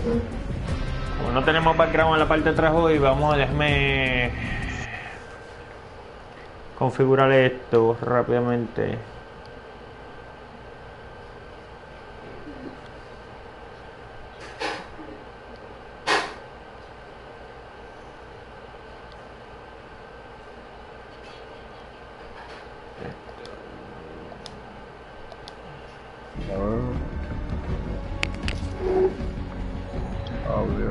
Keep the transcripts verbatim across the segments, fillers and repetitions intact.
Como no tenemos background en la parte de atrás hoy, vamos a déjame configurar esto rápidamente. Audio.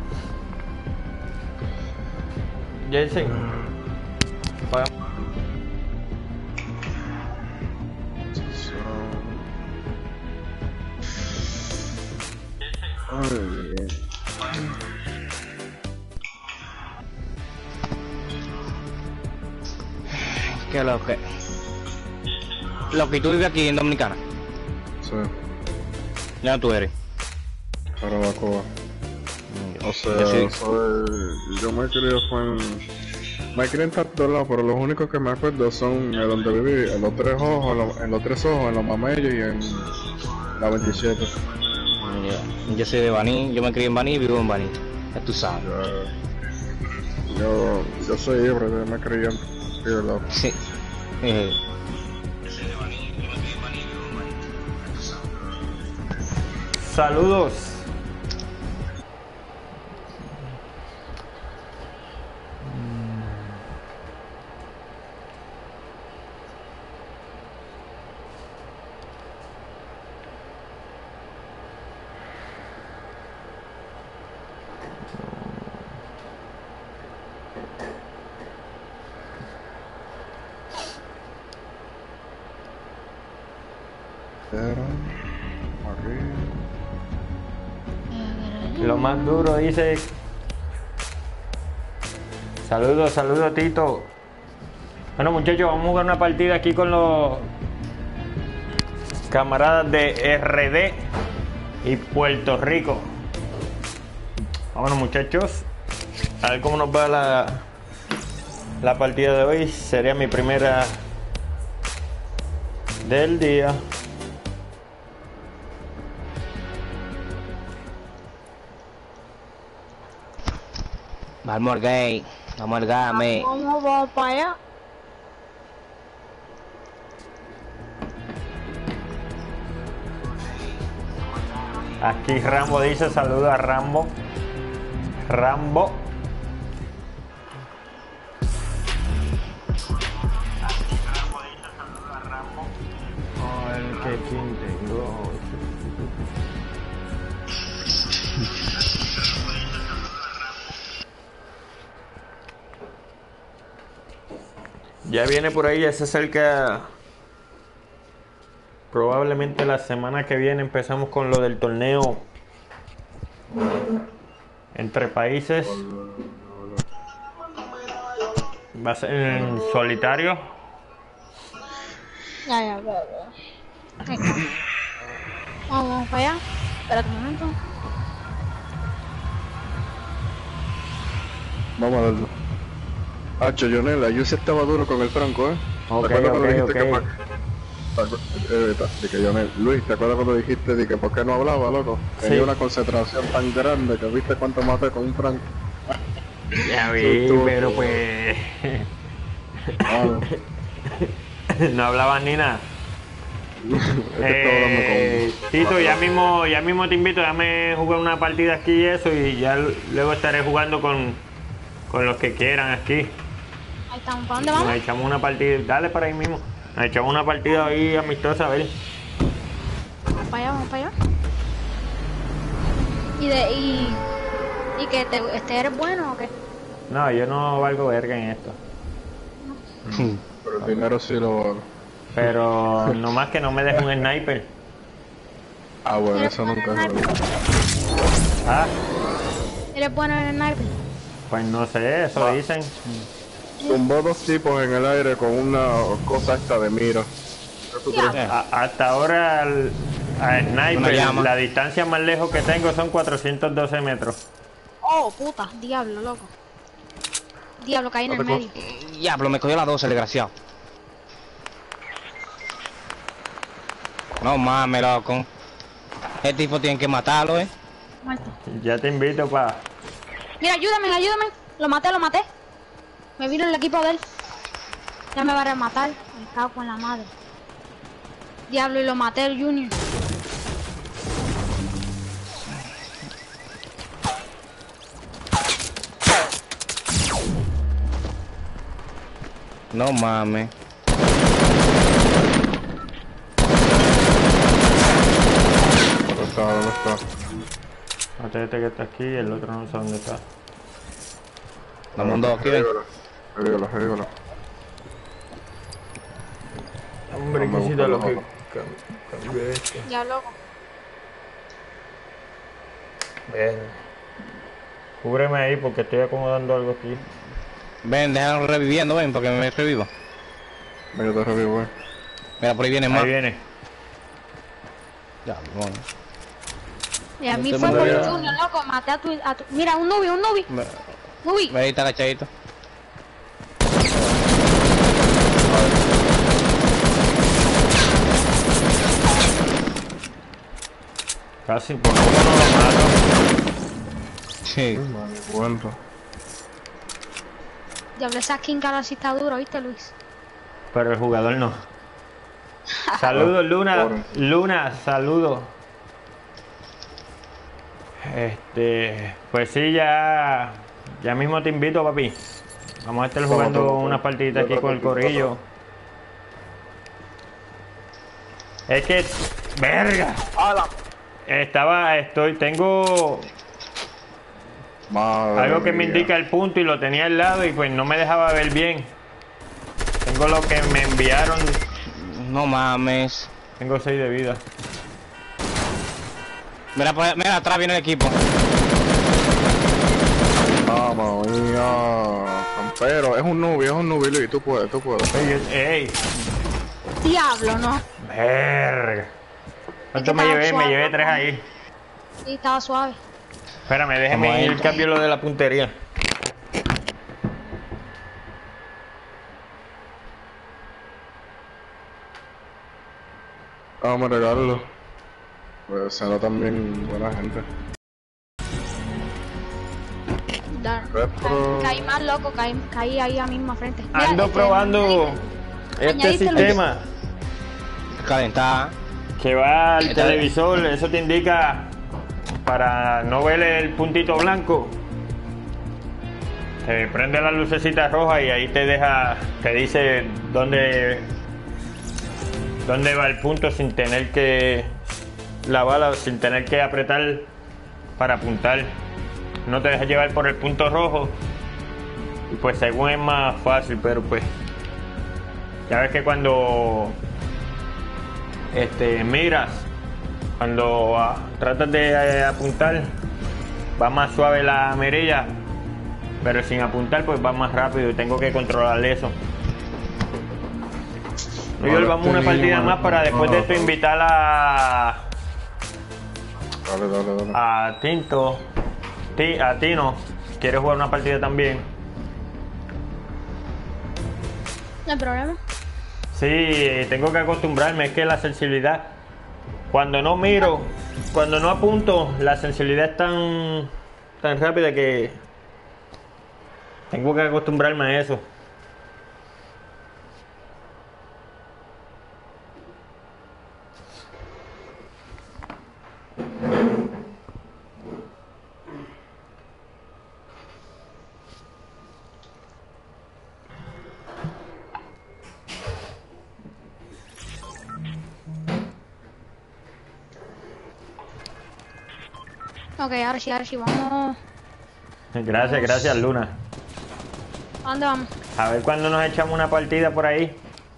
Jensen, apaga. Muy bien. ¿Qué es lo que? Lo que tú vives aquí en Dominicana. Sí, Ya tú eres. Jarabacoa. O sea, Yo sí. soy, yo me crié fue en... Me crié en todos lados, pero los únicos que me acuerdo son en donde viví, en los tres ojos, en los, en los tres ojos, en los mamellos y en la veintisiete. Yo, yo soy de Baní, yo me crié en Baní y vivo en Baní. Ya tú sabes. Yo, yo, yo soy híbrido, yo me crié en Río Loco. Sí. Eh, Saludos. Pero, arriba. Lo más duro dice. Saludos, saludos Tito. Bueno muchachos, vamos a jugar una partida aquí con los camaradas de R D y Puerto Rico. Vámonos muchachos, a ver cómo nos va la, la partida de hoy. Sería mi primera del día. Vamos al gay. Vamos al game. ¿Cómo va para allá? Aquí Rambo dice saludos a Rambo. Rambo. A ver qué quién tengo. Ya viene por ahí, ya se acerca. Probablemente la semana que viene empezamos con lo del torneo entre países. Va a ser en solitario. Ya, ya, ya, ya. Ahí está. Vamos, vamos para allá. Espérate un momento. Vamos a darlo. Hacho, Jonela, yo sí estaba duro con el Franco, ¿eh? Ok, ¿Te acuerdas cuando ok, dijiste que ok. pa- pa- eh, de que Jonel, Luis, ¿te acuerdas cuando dijiste de que por qué no hablaba, loco? Tenía Sí. una concentración tan grande que viste cuánto maté con un Franco. Ya vi, Estuvo- pero pues Ah, no hablaban ni nada. es que estaba hablando Eh, con... Tito, ya mismo, ya mismo te invito, dame jugar una partida aquí y eso, y ya l- luego estaré jugando con, con los que quieran aquí. Ahí estamos. ¿Para dónde Nos vamos? echamos una partida, dale para ahí mismo. Nos echamos una partida ahí amistosa, a ver. Vamos para allá, vamos para allá. ¿Y, de, y, y que te, este eres bueno o qué? No, yo no valgo verga en esto. Pero el dinero sí lo vale. Pero nomás que no me deje un sniper. Ah, bueno, ¿Eres eso bueno nunca en se sniper? lo Ah, ¿Eres bueno en el sniper? pues no sé, eso Ah. dicen. Tumbó dos tipos en el aire con una cosa esta de mira. ¿Qué tú Ya. crees? A- hasta ahora al, a Una sniper, llama. la distancia más lejos que tengo son cuatrocientos doce metros. Oh, puta. Diablo, loco. Diablo, caí en el No te medio. Diablo, me cogió la doce, desgraciado. No mames, loco. Este tipo tiene que matarlo, eh. Muerto. Ya te invito para... Mira, ayúdame, ayúdame. Lo maté, lo maté. Me vino el equipo de él. Ya me va a rematar. Me cago en la madre. Diablo, y lo maté el Junior. No mames. ¿Dónde está? ¿Dónde está? Mate este que está aquí y el otro no sé dónde está. Vamos dos aquí, ven. Revívalo, revívalo. Hombre, No me quisita gusta lo los que... ojos. cam- cambié esto. Ya, loco. Ven. Cúbreme ahí porque estoy acomodando algo aquí. Ven, déjalo reviviendo, ven, para que me reviva. Venga, te revivo, eh. Mira, por ahí viene más. Ahí viene. Ya, bueno. Y a mí Este fue por el mundo ya- Junior, loco. Maté a tu, a tu... Mira, un nubi, un nubi. Me, Nubi. me ahí está agachadito. Casi, por poco no lo mato. Sí. Madre, cuánto. Diablo, esa skin cara sí está duro, ¿viste, Luis? Pero el jugador no. Saludos, Luna. Pobre. Luna, saludos. Este, pues sí, ya, ya mismo te invito, papi. Vamos a estar Vamos, jugando vamos, unas partiditas aquí vamos. con el corillo. Es que, verga. Estaba, estoy, tengo Madre algo que me mía. indica el punto y lo tenía al lado y pues no me dejaba ver bien. Tengo lo que me enviaron, No mames. tengo seis de vida. Mira, por- mira, atrás viene el equipo. Mamma mía. Campero, es un nubi, es un nubi, Luis. Tú puedes, tú puedes. Ey, ey, Diablo, no. verga. ¿Cuánto Es me que estaba llevé? Me suave, llevé loco. tres ahí. Sí, estaba suave. Espérame, Vamos déjeme ahí. ir, cambio lo de la puntería. Vamos a regalarlo. Pues se nota también buena gente. Dar. Retro. Caí, caí más loco, caí, caí ahí a misma frente. Mira, Ando este, probando este añadiste, Luis. sistema Calentada. que va al Está bien. televisor. Eso te indica para no ver el puntito blanco. Te prende la lucecita roja y ahí te deja, te dice dónde, dónde va el punto sin tener que la bala, sin tener que apretar para apuntar. No te deja llevar por el punto rojo y pues según es más fácil, pero pues ya ves que cuando este miras, cuando ah, tratas de eh, apuntar va más suave la mirilla, pero sin apuntar pues va más rápido y tengo que controlar eso. Yo vamos a una partida más para después de esto invitar a Dale, dale, dale. a Tinto, Ti- a Tino. ¿Quieres jugar una partida también? No hay problema. Sí, tengo que acostumbrarme, es que la sensibilidad, cuando no miro, cuando no apunto, la sensibilidad es tan, tan rápida que tengo que acostumbrarme a eso. Ok, ahora sí, ahora sí, vamos. Gracias, gracias Luna. ¿A dónde vamos? A ver cuándo nos echamos una partida por ahí.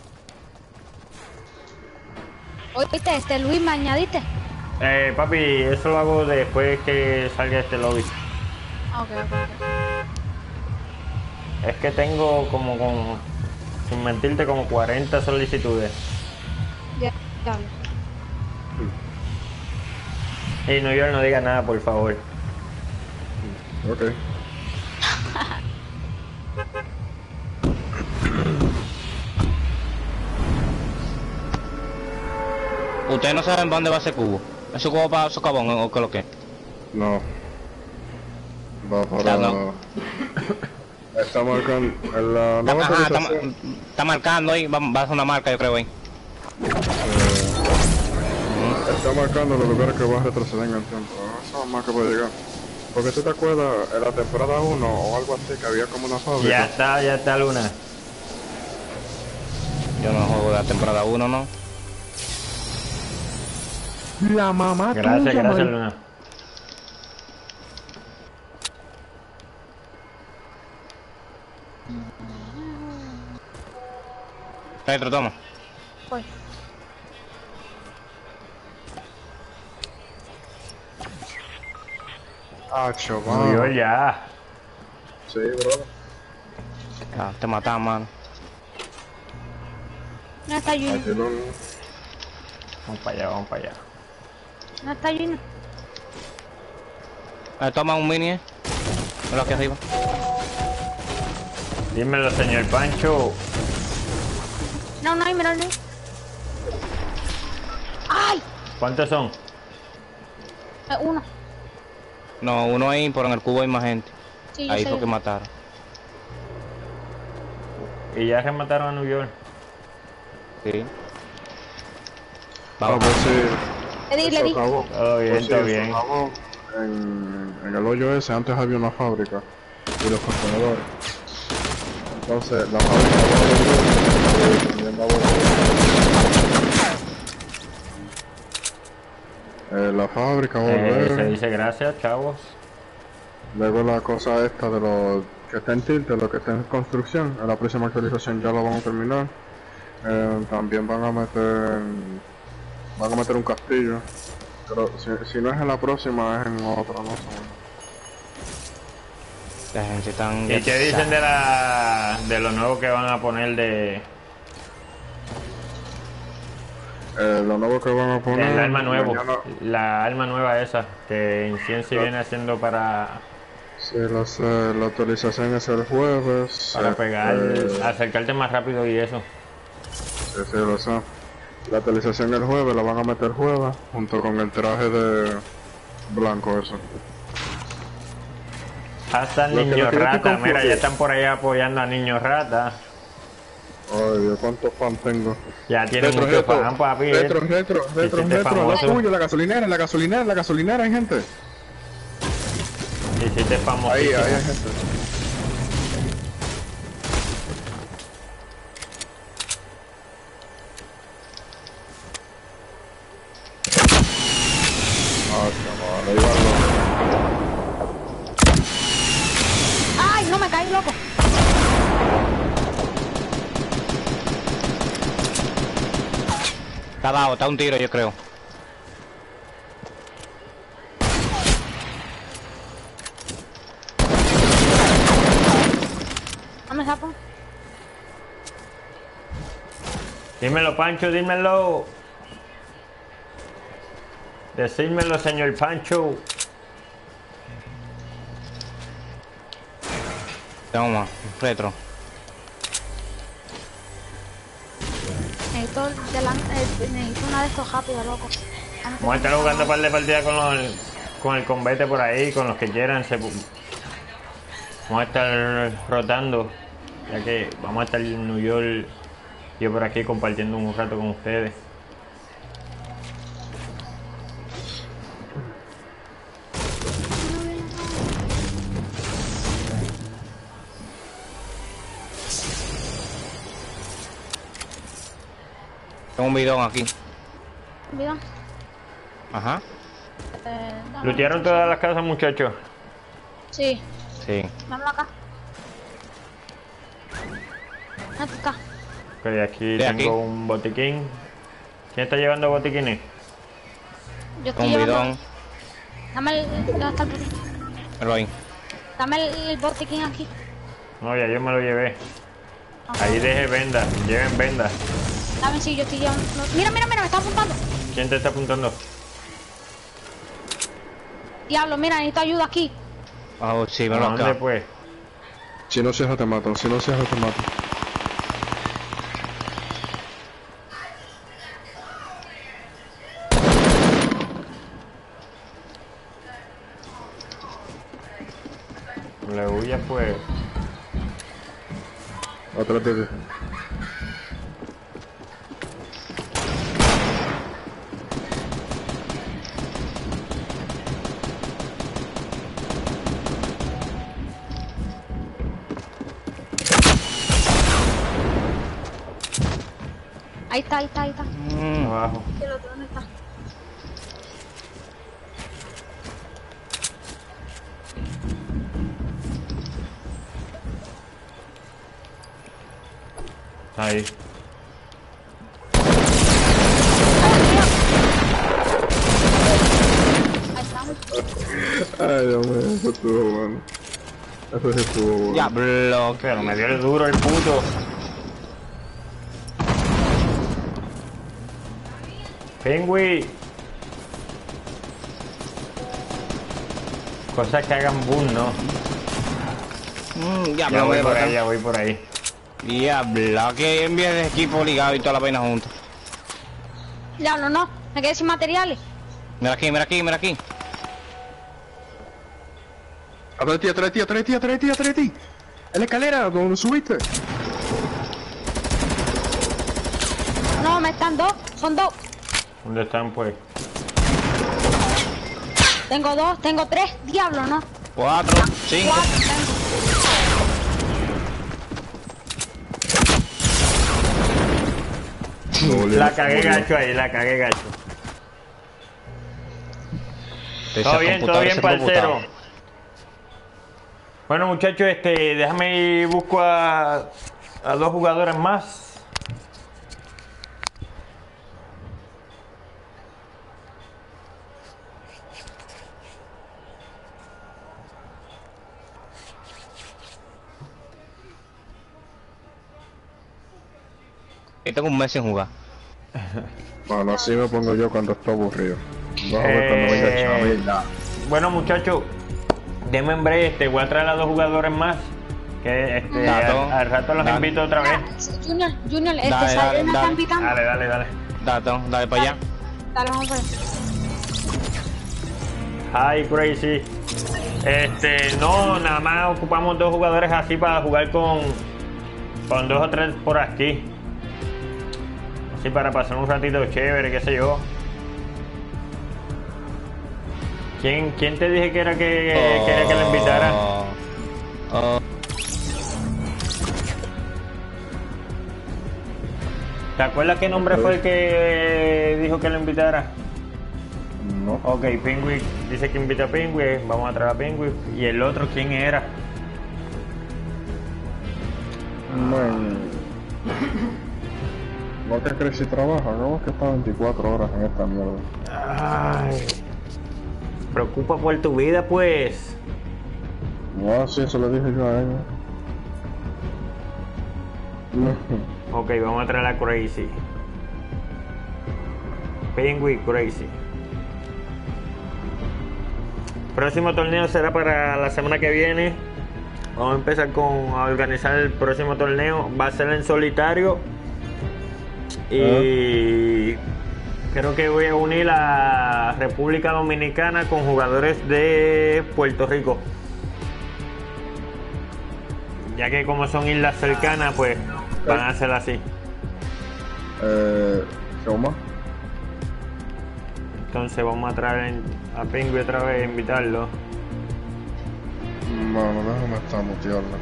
Oíste, este Luis, ¿me añadiste? Eh, papi, eso lo hago después que salga este lobby. Ah, ok, ok, ok. Es que tengo como, como sin mentirte, como cuarenta solicitudes. Ya, diablo. Y New York no diga nada, por favor. Ok. Ustedes no saben para dónde va ese cubo. ¿Ese cubo para socavón o qué es lo que? No. Va para... Ya no. Está marcando... En la nueva Ajá, está, actualización... está marcando ahí, va, va a hacer una marca yo creo ahí. eh, está marcando los lugares que vas a retroceder en el tiempo. Esa es más que puede llegar. Porque tú te acuerdas, en la temporada uno o algo así, que había como una fábrica. Ya está, ya está Luna. Yo no juego de la temporada uno, ¿no? La mamá Gracias, tuya, gracias mal- Luna. Retro, toma. Pues, Ah, New chaval. York ya. Sí, bro. Ya, te mataron, mano. no está Junior. Aquí no... Vamos para allá, vamos para allá. No está Junior. Eh, toma un mini, eh. Mira aquí arriba. Dímelo, señor Pancho. No, no hay, mira, no hay. ¡Ay! ¿Cuántos son? Eh, uno. No, uno ahí, pero en el cubo hay más gente. Sí, yo Ahí sé. fue que mataron. Y ya remataron a New York. Sí. Ah, Vamos. pues sí. Le di, le Eso di. acabó. Todo bien, Pues sí, todo eso bien. acabó. En, en el hoyo ese antes había una fábrica y los contenedores. Entonces la fábrica va a volver y también va a volver. Eh, la fábrica va a Eh, volver. se dice gracias, chavos. Luego la cosa esta de lo que está en tilt, de lo que está en construcción, en la próxima actualización ya lo van a terminar. Eh, también van a meter van a meter un castillo. Pero si, si no es en la próxima es en otra, no sé. La gente están... ¿Y qué dicen de la de lo nuevo que van a poner de Eh, lo nuevo que van a poner. el arma nuevo? mañana- La arma nueva esa que en ciencia viene haciendo para Sí, lo sé, la actualización es el jueves. para este, pegar, acercarte más rápido y eso. Sí, sí, lo sé. La actualización el jueves, la van a meter jueves, junto con el traje de blanco eso. Hasta Lo que- Niño lo que yo estoy Rata, mira, confundido. ya están por ahí apoyando a Niño Rata. Ay, Dios, cuántos fan tengo. Ya tiene mucho fan, papi. retro, eh. retro, retro, Hiciste retro, famoso. la tuya, la gasolinera, en la gasolinera, en la gasolinera hay gente. Hiciste famosísimo. Ahí, ahí hay gente. Ah, chaval, ahí van ¡Ay! No me caí, loco. Está abajo, está un tiro yo creo. No me sapo. Dímelo, Pancho, dímelo. Decídmelo, señor Pancho. Toma, retro. Necesito, delan- eh, necesito una de estos rápidos, loco. Vamos a estar jugando un par de partidas con, los, con el combate por ahí, con los que quieran. Se, vamos a estar rotando, ya que vamos a estar en New York, yo por aquí compartiendo un rato con ustedes. Tengo un bidón aquí. Mira, Ajá. eh, dame- ¿Lutearon todas las casas, muchachos? Sí, Sí. dámelo acá. Ven acá. Ok, aquí De tengo aquí. un botiquín. ¿Quién está llevando botiquines? Yo estoy Un llevando... bidón. Dame el... ¿Dónde está el botiquín? Míralo ahí. Dame el, el botiquín aquí. No, ya yo me lo llevé. Ok. Ahí dejé vendas, lleven vendas. Dame si yo estoy llevando... no, Mira, mira, mira, me está apuntando. ¿Quién te está apuntando? Diablo, mira, necesito ayuda aquí. Oh, sí, ¿A míralo dónde acá. pues? Si no cierras te matan, si no cierras te matan. Le huye pues. Otro tío. Ahí está, ahí está, ahí está. Mm. Abajo. El otro, ¿dónde está? Ahí. Ahí estamos. Ay, Dios mío, eso estuvo bueno. Eso sí estuvo bueno. Ya, bloque. Pero me dio el duro el puto. Pingüi. Cosas que hagan boom, ¿no? Mm, ya, Ya voy bloque. por ahí, ya voy por ahí. Ya, bloque. Envía de equipo ligado y toda la pena juntos. Diablo, no. Me quedé sin materiales. Mira aquí, mira aquí, mira aquí. Atrás de ti, atrás de ti, atrás de ti, atrás de ti, atrás de ti. En la escalera, donde subiste. No, me están dos. Son dos. ¿Dónde están pues? Tengo dos, tengo tres. Diablo, no. Cuatro, cinco. Cuatro tengo. La cagué gacho ahí, la cagué gacho. Todo bien, todo bien, parcero. Bueno, muchachos, este, déjame ir, busco a, a dos jugadores más. Y tengo un mes sin jugar. Bueno, así me pongo yo cuando estoy aburrido. Vamos a ver cuando venga Eh, Chabela. Bueno, muchachos, denme en breve, este, voy a traer a dos jugadores más. Que este, Dato. al, al rato los Dale. invito otra vez. Junior, Junior, este Dale, sale dale, me dale. están picando. Dale, dale, dale. Dale, dale para allá. Dale, vamos por ahí. Hi, Crazy. Este, no, nada más ocupamos dos jugadores así para jugar con, con dos o tres por aquí. Así para pasar un ratito chévere, qué sé yo. ¿Quién, quién te dije que era que Oh, quería que lo invitara? oh. ¿Te acuerdas qué nombre fue el que dijo que lo invitara? No. Ok, Pingüi dice que invita a Pingüi, vamos a traer a Pingüi. ¿Y el otro quién era? Man. No te crees si trabaja, ¿no? Que está veinticuatro horas en esta mierda. Ay, preocupa por tu vida, pues. No, sí, eso lo dije yo a ella. Ok, vamos a traer a Crazy. Pingüi Crazy. Próximo torneo será para la semana que viene. Vamos a empezar con a organizar el próximo torneo. Va a ser en solitario. Y creo que voy a unir a República Dominicana con jugadores de Puerto Rico. Ya que como son islas cercanas, pues van a ser así. Eh, ¿qué más? Entonces vamos a traer a Pingüi otra vez, invitarlo. Mano, déjame estar mutearla.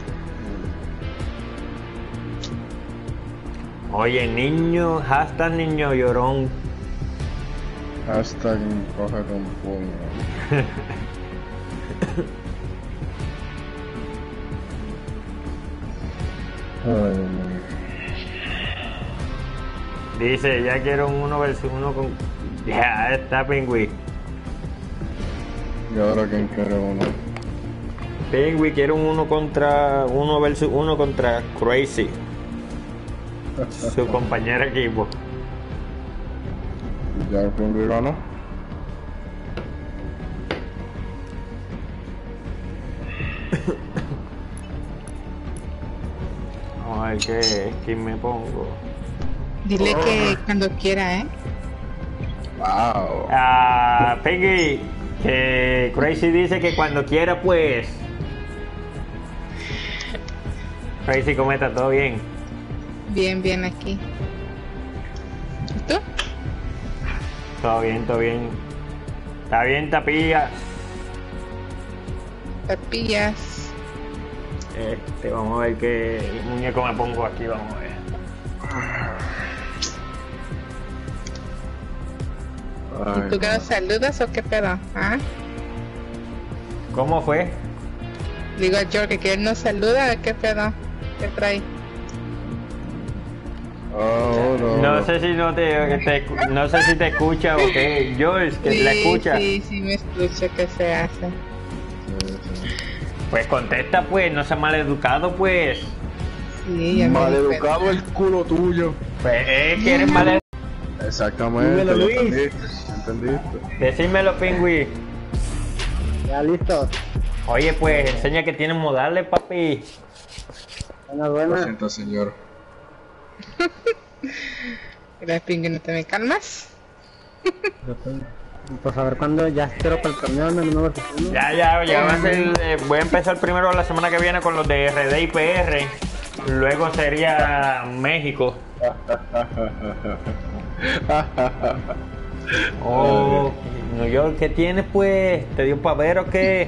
Oye, niño, hashtag niño llorón. Hashtag coge con puño. Ay, man. Dice, ya quiero un uno versus uno con... Ya está Pingüi. Y ahora quién quiere uno. Pingüi quiere un uno contra... Uno versus uno contra Crazy. Su compañero de equipo. Ya el Pingüi ganó. Vamos a ver qué skin me pongo. Dile que cuando quiera, ¿eh? Wow. Ah, Pingüi, que Crazy dice que cuando quiera, pues... Crazy, ¿cómo está? ¿Todo bien? Bien, bien aquí. ¿Y tú? Todo bien, todo bien. Está bien, Tapilla. Tapillas. Este, vamos a ver qué muñeco me pongo aquí, vamos a ver. Ay, ¿Y tú que no. nos saludas o qué pedo? ¿Ah? ¿Cómo fue? Digo a George que él nos saluda o qué pedo. ¿Qué trae? Oh, no, No sé si no te, te- no sé si te escucha o qué. George, que la escucha. Sí, sí, me escucha que se hace. Pues contesta, pues, no seas maleducado, pues. Sí, ya me di Maleducado cuenta. el culo tuyo. Pues es que eres maleducado. Exactamente. Dímelo, lo Luis. entendiste, ¿entendiste? Decímelo, pingüi. Ya listo. Oye, pues, enseña que tienes modales, papi. Buena, Lo buena. siento, señor. Mira, Pingue, ¿no te me calmas? Pues a ver cuándo ya espero para el torneo en el número uno. Ya, ya, ya va a ser. eh, voy a empezar primero la semana que viene con los de R D y P R. Luego sería México. Oh, New York, ¿qué tienes, pues? ¿Te dio pa' ver o qué?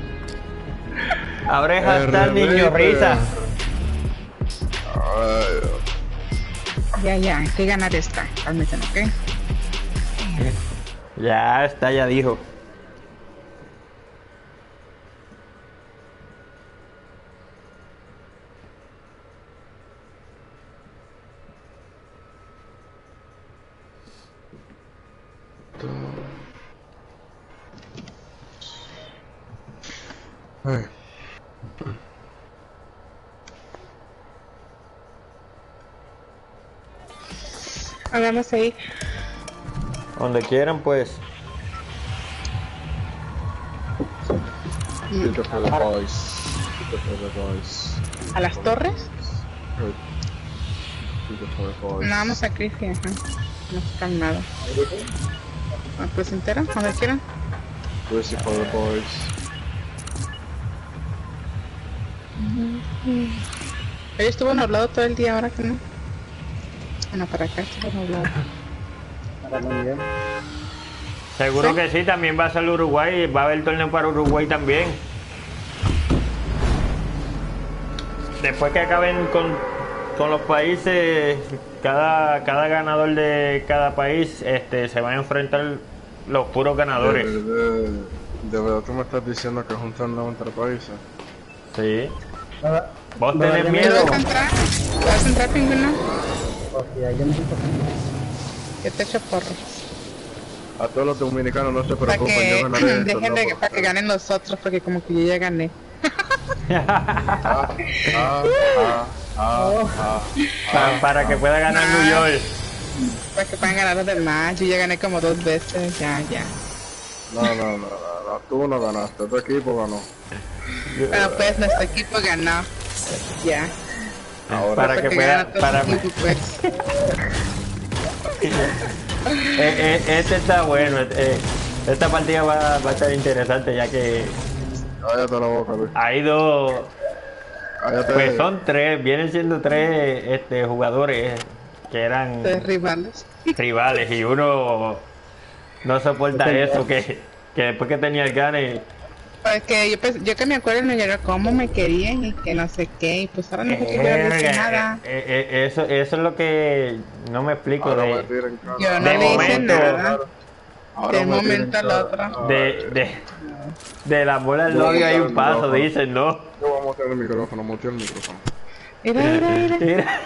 Ahora es hasta el niño risa. Ay, Ya, ya, hay que ganar esta. Cálmate, ¿ok? Ya está, ya dijo. ay. Hagamos ahí. Donde quieran, pues. Beautiful for the boys. Beautiful for the boys. ¿A las torres? Beautiful for the boys. No, vamos a Crispy, ajá. No has calmado. ¿A pues entera? ¿A ver quieran? Beautiful for the boys. Hoy estuvo nublado todo el día, ahora que no. Bueno, para acá estuvo nublado. Para muy bien. Seguro Sí. que sí, también va a ser Uruguay. Va a haber torneo para Uruguay también. Después que acaben con, con los países, cada, cada ganador de cada país este, se va a enfrentar los puros ganadores. De, de, de verdad tú me estás diciendo que es un torneo entre países. Sí. Nada. ¿Vos Nada, tenés ya me ¿Te miedo? vas a entrar? ¿Te vas a entrar, Pingüino? O sea, yo necesito. Yo te echo porros. A todos los dominicanos no se Para preocupen, que yo ganaré el dejen torneo de, por para que ustedes. ganen los otros, porque como que yo ya gané. Ah, ah, ah, ah, ah. Pa- para que pueda ganar New York. Para que puedan ganar los demás. Yo ya gané como dos veces, ya, ya. No, no, no, no, no, tú no ganaste, tu equipo ganó. Pero pues nuestro equipo ganó. Ya. Ahora, Para que Porque pueda. gana todo Para, el equipo, pues. Eh, eh, este está bueno. eh, esta partida va, va a estar interesante ya que cállate la boca, Luis. hay dos. Cállate. Pues son tres, vienen siendo tres este, jugadores que eran Tres rivales. rivales y uno no soporta eso, que, que después que tenía el gane, Porque yo, pues, yo que me acuerdo en New York cómo me querían y que no sé qué, y pues ahora no sé qué yo no hice nada. eh, eh, eh, eso, eso es lo que no me explico Ahora me de, tiran cara. Yo no de le hice momento. nada. Ahora De me momento tiran al cara. otro. de, de, de la bola del novio hay un paso, dicen, ¿no? Yo voy a mutear el micrófono, muteo el micrófono. Mira, mira, mira. Mira,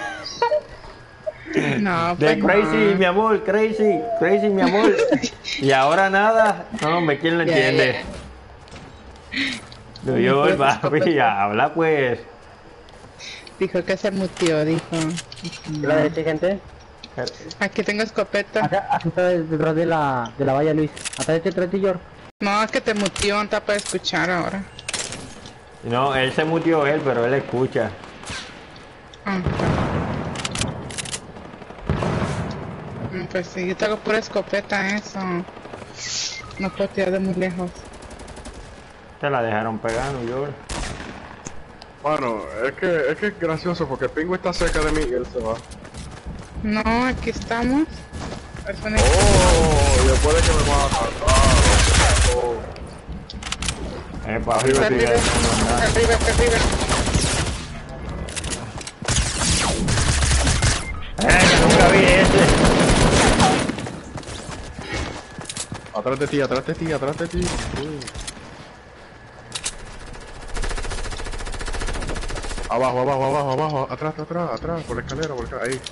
No, de pues crazy, no. mi amor, crazy, crazy, mi amor. Y ahora nada, no, hombre, ¿quién lo Ya, entiende? ya. New York, papi, habla pues. Dijo que se mutió, dijo. ¿Qué la derecha, gente? Aquí tengo escopeta. Acá, acá está detrás de la, de la valla, Luis. Atrás de detrás de George. No, es que te mutió, no te puede escuchar ahora. No, él se mutió él, pero él escucha. Ah, mm, pues sí, yo tengo pura escopeta, eso. No puedo tirar de muy lejos. Te la dejaron pegar, New York. Bueno, es que, es que es gracioso porque el pingüe está cerca de mí y él se va. No, aquí estamos. Persona- Oh, y después de que me matan. Ah, oh. Eh, pa' Arriba, arriba, Arriba, tío. arriba, arriba. Eh, que nunca vi ese. Atrás de ti, atrás de ti, atrás de ti. Uh. Abajo, abajo, abajo, abajo, atrás, atrás, atrás, por la escalera, por acá, ahí.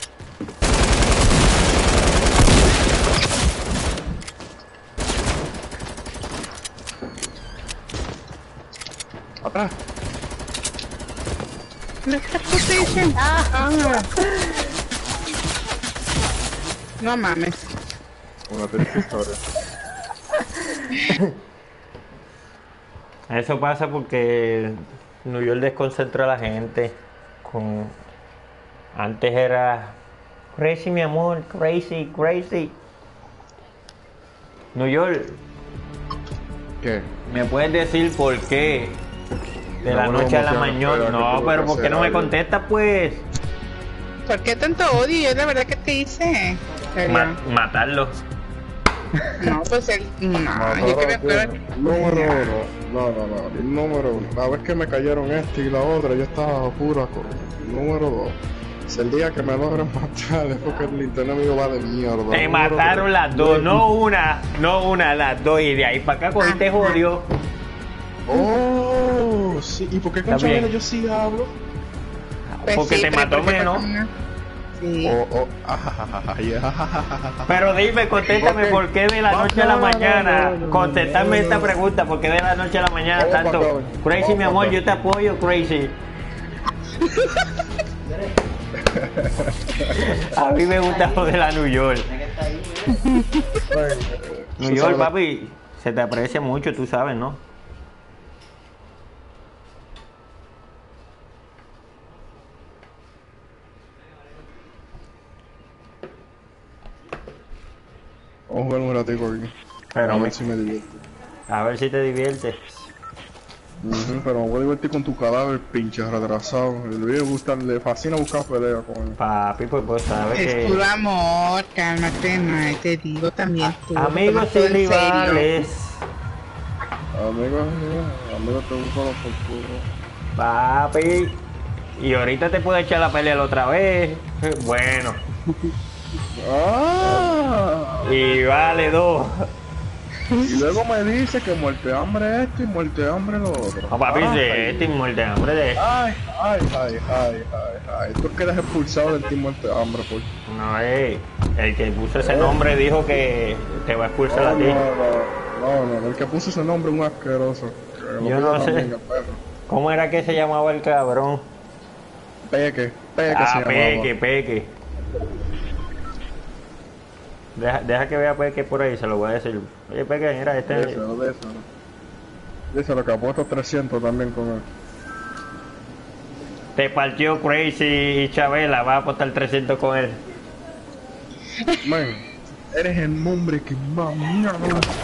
Atrás. Next position. Ah. No mames. Una triste historia. Eso pasa porque New York desconcentra a la gente. Con... Antes era crazy, mi amor, crazy, crazy. New York, ¿Qué? ¿me puedes decir por qué? De No, la no, noche a la no, mañana. espera, que No, tuvo pero que ¿por qué hacer no me algo. contestas, pues? ¿Por qué tanto odio? Yo la verdad que te hice. Serio. Ma- matarlo. No, pues el. No, Mataron yo que me aquí. acuerdo. Número uno. No, no, no. Número uno. La vez que me cayeron este y la otra, yo estaba pura con. Número dos. Si el día que me logran matar es porque el internet mío va de mierda. Te Número mataron tres. las dos, no una, no una, las dos. Y de ahí para acá cogiste jodió. Oh, sí. ¿Y por qué con Está bien. Chabela yo sí hablo? Pues Porque sí, te pero mató porque menos. persona- Sí. Oh, oh. Ay, Pero dime, contéstame, Ok. ¿por qué de la No, noche a la no, no, mañana? no, no, Contéstame no, esta no. pregunta, ¿por qué de la noche a la mañana Vamos tanto? pa' acá, Crazy, vamos mi pa' amor, acá. yo te apoyo, Crazy. A mí me gusta lo de la New York. New York, papi, se te aprecia mucho, tú sabes, ¿no? Vamos a jugar un ratico aquí. Pero a me- ver si me divierto. A ver si te diviertes. Ujú, pero me voy a divertir con tu cadáver, pinche retrasado. Le, gusta, le fascina buscar pelea con él. Papi, pues vos sabes Es que... puro amor, cálmate, no, te digo también tú. Amigos toma todo y en serio. rivales. Amigos, amigos, te busco los por culo. Papi. Y ahorita te puedo echar la pelea la otra vez. Bueno. ¡Ah! Y vale dos. Y luego me dice que muerte de hambre esto y muerte de hambre lo otro. No, papi, Ay, de este muerte de hambre de... Ay, ay, ay, ay, ay, ay. Tú quedas expulsado del team muerte de hambre, por No, eh. El que puso ese nombre dijo que te va a expulsar no, a ti. no, no, no, no, el que puso ese nombre es un asqueroso. Que lo Yo pido no sé. también, el perro. ¿Cómo era que se llamaba el cabrón? Peque, Peque se Ah, llamaba. Peque, Peque. Deja, deja que vea Peque por ahí, se lo voy a decir. Oye, Peque, mira, este... Díselo, díselo. Díselo que apuesto trescientos también con él. Te partió Crazy y Chabela, va a apostar trescientos con él. Man, eres el hombre que más mierda.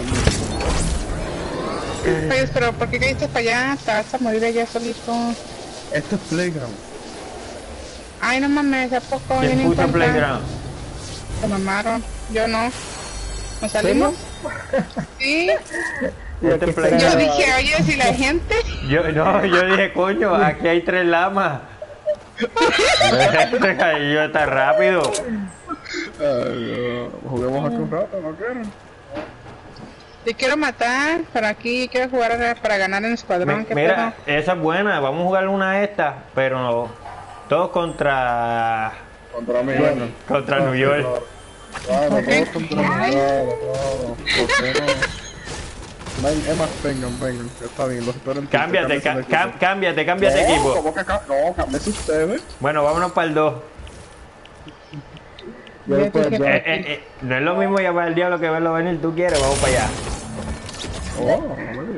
Pues, pero ¿por qué caíste para allá? Te vas a morir allá solito. Esto es Playground. Ay, no mames, ¿a poco? Yo ¿Quién ni puso cuenta. Playground? Se mamaron. Yo no. ¿Nos salimos? Sí. Este es Playground. Yo dije, oye, si la gente... Yo, no, yo dije, coño, aquí hay tres lamas. Y yo está rápido. Ay, no. Juguemos aquí un rato, ¿no quieren? Yo quiero matar, pero aquí quiero jugar para ganar en escuadrón. Mi- ¿Qué Mira, pedo? esa es buena, vamos a jugar una de estas, pero no, todos contra Contra mí, bueno. contra New York. Claro, Ok. todos contra mí, claro, claro. ¿Por qué no? Ven, es más, vengan, vengan, que está bien, los espero en ti, Cámbiate, cámbiate ca- de cam- equipo. cámbiate, cámbiate No, equipo. ¿cómo que ca- no, cámbiate ustedes. Bueno, vámonos para el dos. Yo después dije, ya- Eh, eh, eh, no es lo mismo llamar al diablo que verlo venir, tú quieres, vamos para allá. Oh, no me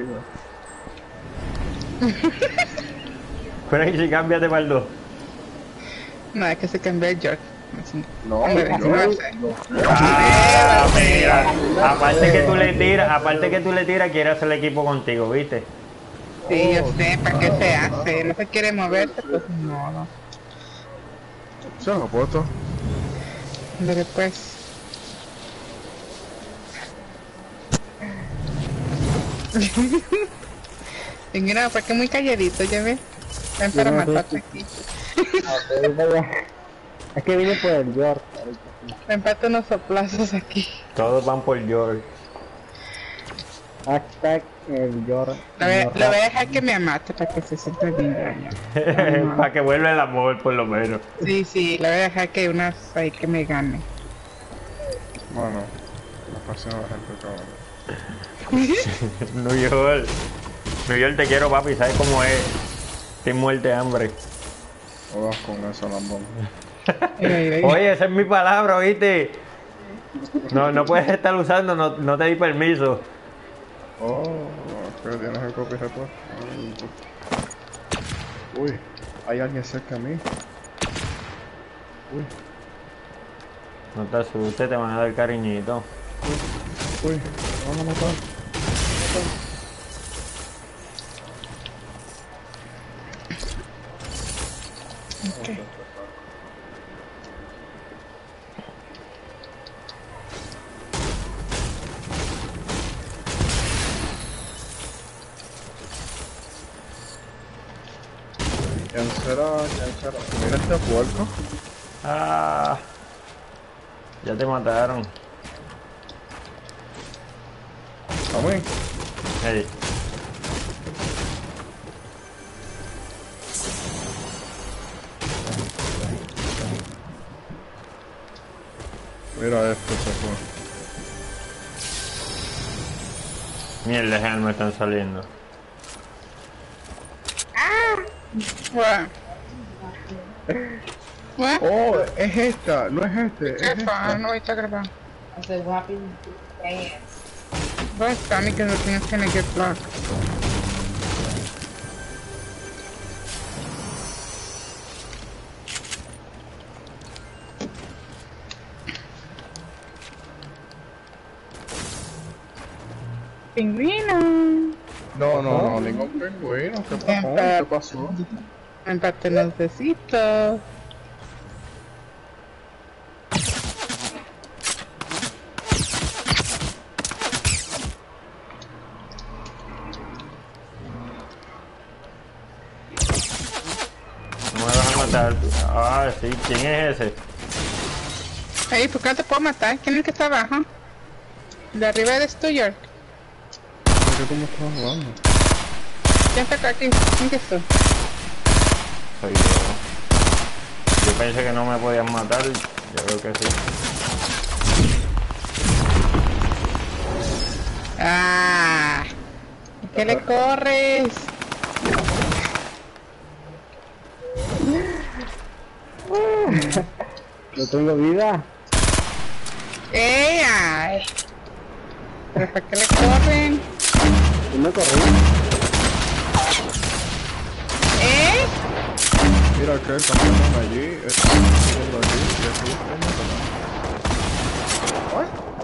digas. Crazy, cámbiate para el dos. No, es que se cambió el George. No, Hombre, yo- no sé. Ah, mira, aparte que tú le tiras, aparte que tú le tiras, quiere hacer el equipo contigo, ¿viste? Sí, yo sé, ¿para qué se hace? No se quiere moverse, pues no, no. Se lo puesto. Pero pues... Y mira, porque muy calladito, ya ves. Ven para Yo no sé matarte si- aquí. Ok, vaya. Es que vine por el York. ahorita, sí. Ven para unos soplazos aquí. Todos van por George. Hashtag el York. Lo voy, el a- York lo voy a rap. dejar que me amate para que se sienta bien daño. Para que vuelva el amor, por lo menos. Sí, sí, le voy a dejar que unas ahí que me gane. Bueno, me apasiona la gente, cabrón. New York. New York, te quiero, papi. ¿Sabes cómo es? Estoy muerte de hambre. Todas con eso, lambón. Mira, mira, mira. Oye, esa es mi palabra, ¿oíste? No, no puedes estar usando, no, no te di permiso. Oh, ¿qué tienes el copy report? Uy, hay alguien cerca a mí. Uy, No te asustes, te van a dar cariñito. uy, me van a matar. Ok. ¿Quién será? ¿Quién será? Mira este puerco. Ah, ya te mataron. A mí. Hey, Mira esto, se fue. mierda, gel me están saliendo. Bueno. Bueno. Oh, es esta, no es este, es Careful, esta. no voy a grabar. Pues Tommy que no tienes que get blocked. Pingüino. No, no, no, ningún pingüino. ¿Qué pasó? ¿Qué pasó? Empate los besitos. No me vas a matar. Ah, sí, ¿quién es ese? Ey, ¿por qué no te puedo matar? ¿Quién es el que está abajo? De arriba eres tú, York. ¿Qué cómo estás hablando? ¿Quién está aquí? ¿Quién que es tú? Soy yo. Yo pensé que no me podían matar. Yo creo que sí. Ah, ¿por qué le corres? No tengo vida. ¡Ey! Ay. ¿Pero por qué le corren? Yo me corrí. ¿Eh? Mira que está matando allí, está matando allí, y aquí está matando. Ay.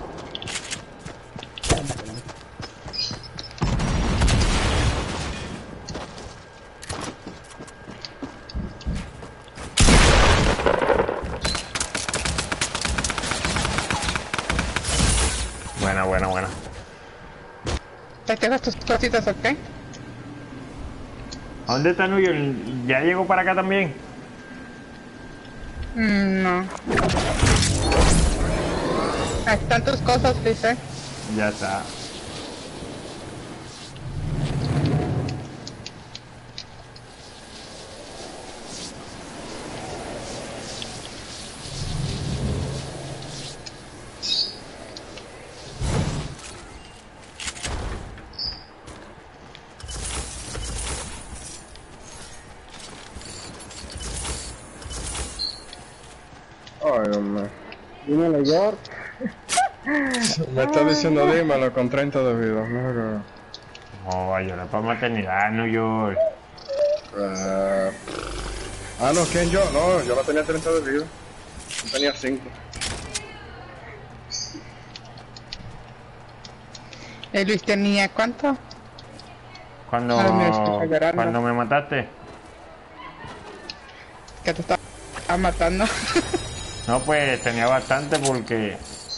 Buena, buena, buena. Te tengo tus cositas, ¿ok? ¿A dónde está New York? ¿Ya llegó para acá también? Mm, no. Ahí están tus cosas, dice. Ya está. Ay, Dios mío. Dímelo, York. Me está diciendo dímelo con treinta de vida. Mira que... No, yo no para maternidad, New York. Eh... Ah, no, ¿quién yo? No, yo no tenía treinta de vida. Yo tenía cinco. ¿El Luis tenía cuánto? Cuando, Ay, mira, estoy llorando. cuando me mataste. Que te estaba matando. No, pues tenía bastante porque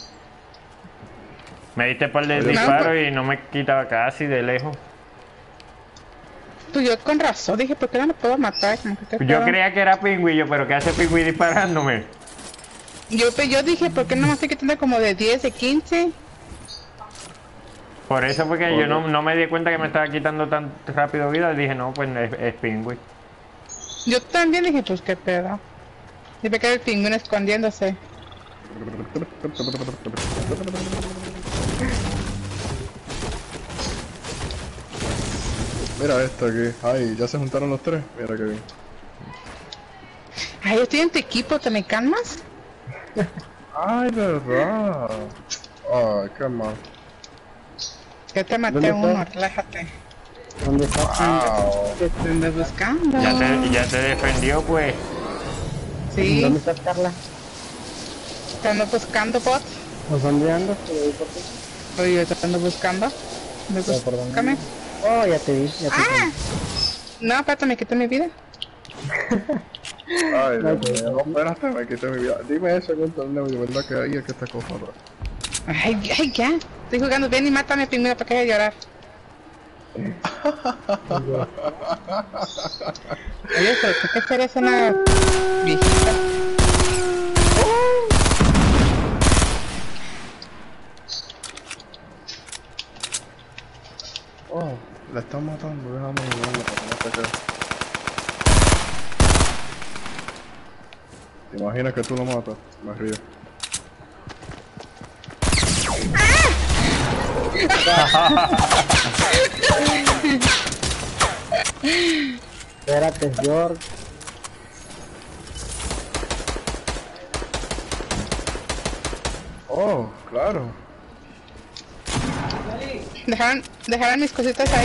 me diste par de Oye, disparos pues. y no me quitaba casi de lejos. Pues yo con razón dije, ¿por qué no lo puedo matar? Como que, ¿qué Yo pedo? creía que era pingüillo, pero ¿qué hace pingüí disparándome? Yo, pues, yo dije, ¿por qué no me estoy quitando como de diez, de quince? Por eso fue que yo Oye. no, no me di cuenta que me estaba quitando tan rápido vida. Dije, no, pues es, es pingüí. Yo también dije, pues qué pedo. Dije que era el pingüino escondiéndose. Mira esto aquí. Ay, ya se juntaron los tres. Mira que bien. Ay, yo estoy en tu equipo, ¿te me calmas? Ay, verdad. Ay, qué mal. Yo te maté ¿Dónde a uno, está? relájate. ¿Dónde está? Wow. Te te ando buscando. Ya te, ya te defendió, pues. Sí, ¿Dónde estás, Carla? te ando buscando, bot. ¿Pues dónde andas? ¿Por ahí por ti? Oye, yo te ando buscando. Me ¿Pero por dónde? búscame. Oh, ya te vi, ya te ¡Ah! vi. No, espérate, me quité mi vida. Ay, Dios mío. No, espérate, me quité mi vida. Dime eso en un torneo y de verdad que ahí es que te cojo atrás. Ay, ay, ya. Estoy jugando. Ven y mátame primero para que haya llorar. Oye, pero ¿qué que eres una viejita? Oh, la están matando. Déjame ayudarla para que no se quede. ¿Te imaginas que tú lo matas? Me río. Espérate, George. Oh, claro. ¿Dejaron, dejaron mis cositas ahí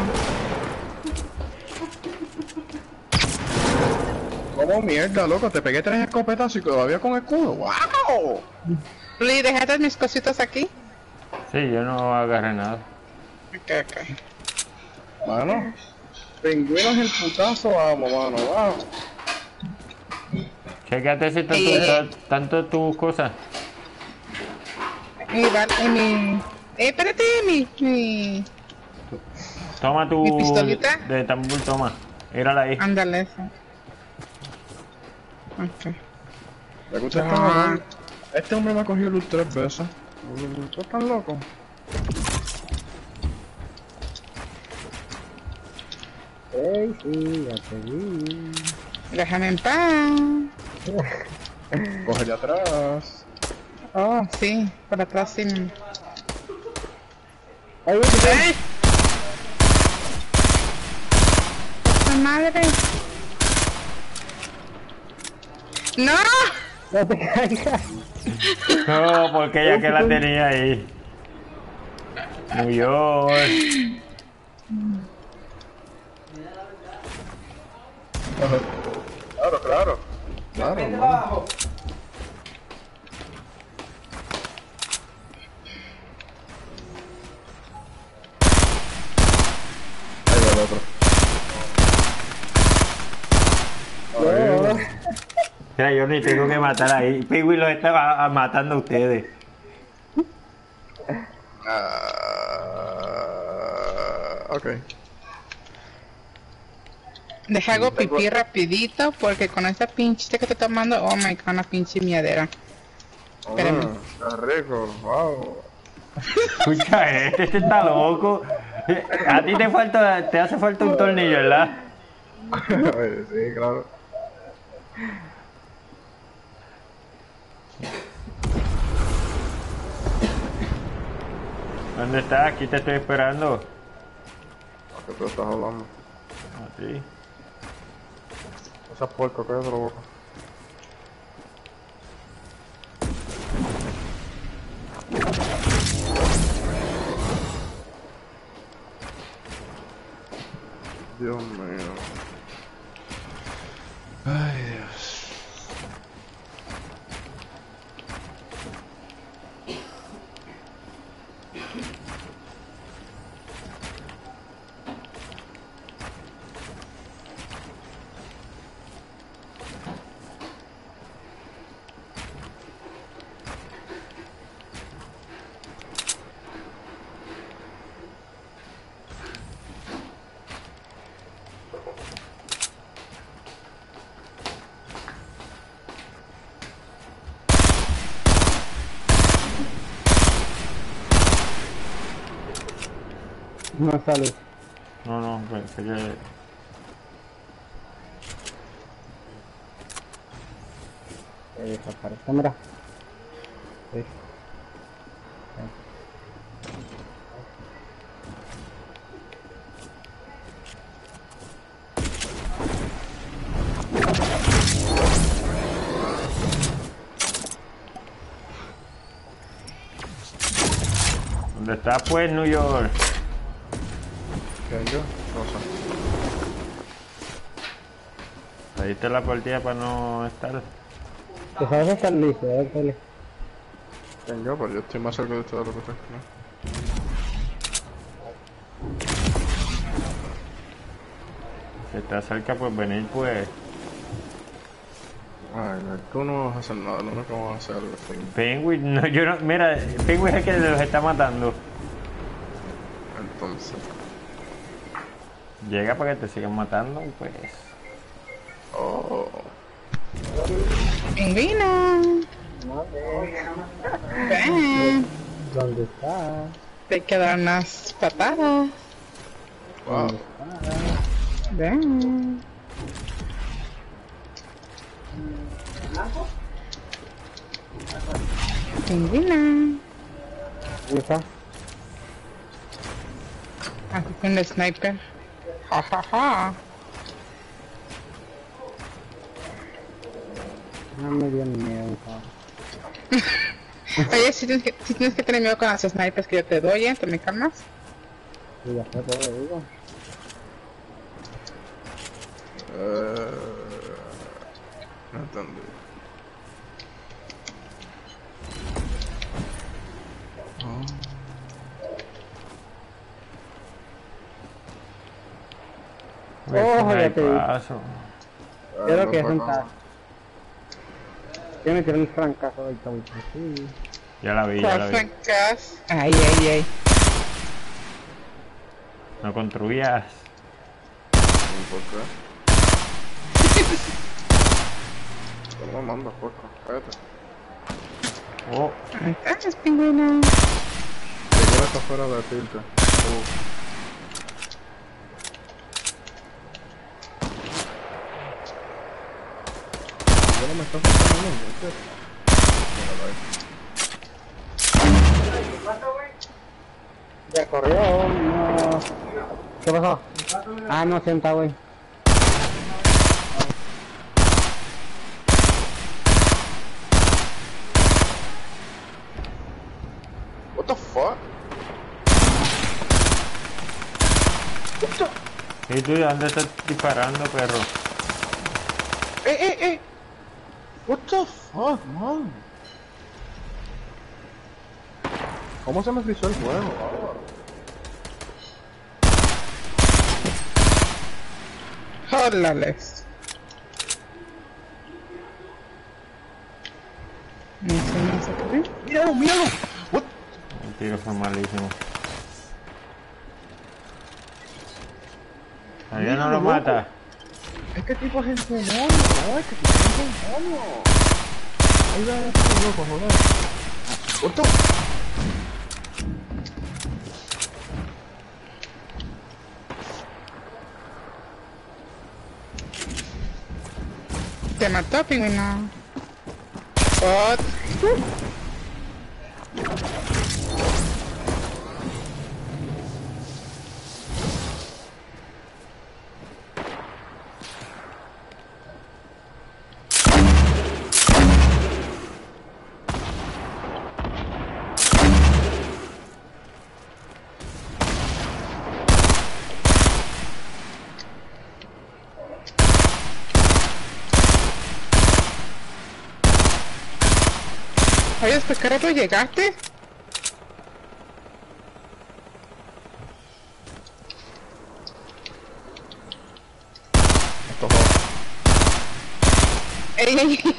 o...? ¿Cómo mierda, loco? Te pegué tres escopetazos y todavía con escudo. ¡Wow! Lee, ¿dejaste mis cositas aquí? Sí, yo no agarré nada. Ok, ok. Mano, pingüino es el putazo, vamos, mano, vamos. Chécate si están Eh. tu- tanto tus cosas. Mi bar, eh, mi... Eh, espérate, mi... mi... Toma tu ¿Mi pistolita? de tambor, toma. Mírala ahí. Ándale, eso. Ok. ¿De qué usted está hablando? Este hombre me ha cogido luz tres veces. ¿Tú estás loco? Ey, sí, ya te vi. Déjame en paz. Coge de atrás. Oh, sí, por atrás sí. Ay, ¡Ay! ¡Puta madre! ¡No! no te caigas. No, porque ella que la tenía ahí. Murió. Claro, claro. Claro, mano. Ahí va el otro. Ahí. Mira, yo ni tengo que matar ahí. Piggy los estaba matando a ustedes. Ah, ok. Deja hago pipí rapidito porque con esa pinche que estoy tomando, oh my god, una pinche miadera. Espérame. Ah, está rico, wow. Escucha, este, este está loco. A ti te falta, te hace falta un tornillo, ¿verdad? Sí, claro. ¿Dónde estás? Aquí te estoy esperando. ¿A qué tú estás hablando? A ti. Esa puerca, cállate la boca. Dios mío. Ay, Dios. No sale. No, no, pensé que... Que desaparece, mira. Sí. ¿Dónde está pues New York? ¿Qué yo? Cosa. Pediste la partida para no estar. Tú sabes estar listo, a ver, tele. ¿Quién yo? Pues yo estoy más cerca de usted de lo que usted, ¿no? Si está cerca, pues venir pues. Ay, no, tú no vas a hacer nada, lo único que vamos a hacer es algo así. Penguin, no, yo no, mira, Penguin es el que los está matando. Entonces. Llega para que te sigan matando y pues. Oh. Pingüino. Ven. ¿Dónde está? Te hay que dar unas patadas. Wow. Ven. Pingüino. ¿Dónde está? Aquí con el sniper. Ja, ja, ja. No me dio miedo, cabrón. Oye, si tienes, que, si tienes que tener miedo con las snipers que yo te doy, ¿eh? ¿Te me calmas? Sí, ya sé, todo lo digo. Eh, no entendí. Oh, no hay ya te vi. paso. Yo lo que es sentar. Yo me tiré un francazo ahorita, ahorita. Sí. Ya la vi, ya la vi. Francas. Ay, ay, ay. No construías. ¿Por qué? Te lo mando, porfa. Cállate. Oh, Gracias, pingüino. Si quieres está fuera de filtro. Uh. ¿Por qué no me estás pasando nada? Ya corrió, no. ¿Qué pasó? Ah, no, senta, güey. What the fuck? ¿y tú de dónde estás disparando, perro? ¡Eh, eh, eh! What the fuck, man? ¿Cómo se me frizó el juego? Jólales. No sé, no sé qué ver. ¡Míralo, míralo! What? El tiro fue malísimo. ¿Todavía no lo Míralo, mata? Este tipo es el demonio, no, este tipo es el demonio. Ahí va este loco, joder. What the... Te mató, pingüino. What? Oye, después qué rato llegaste. Estos dos. Ey, ey.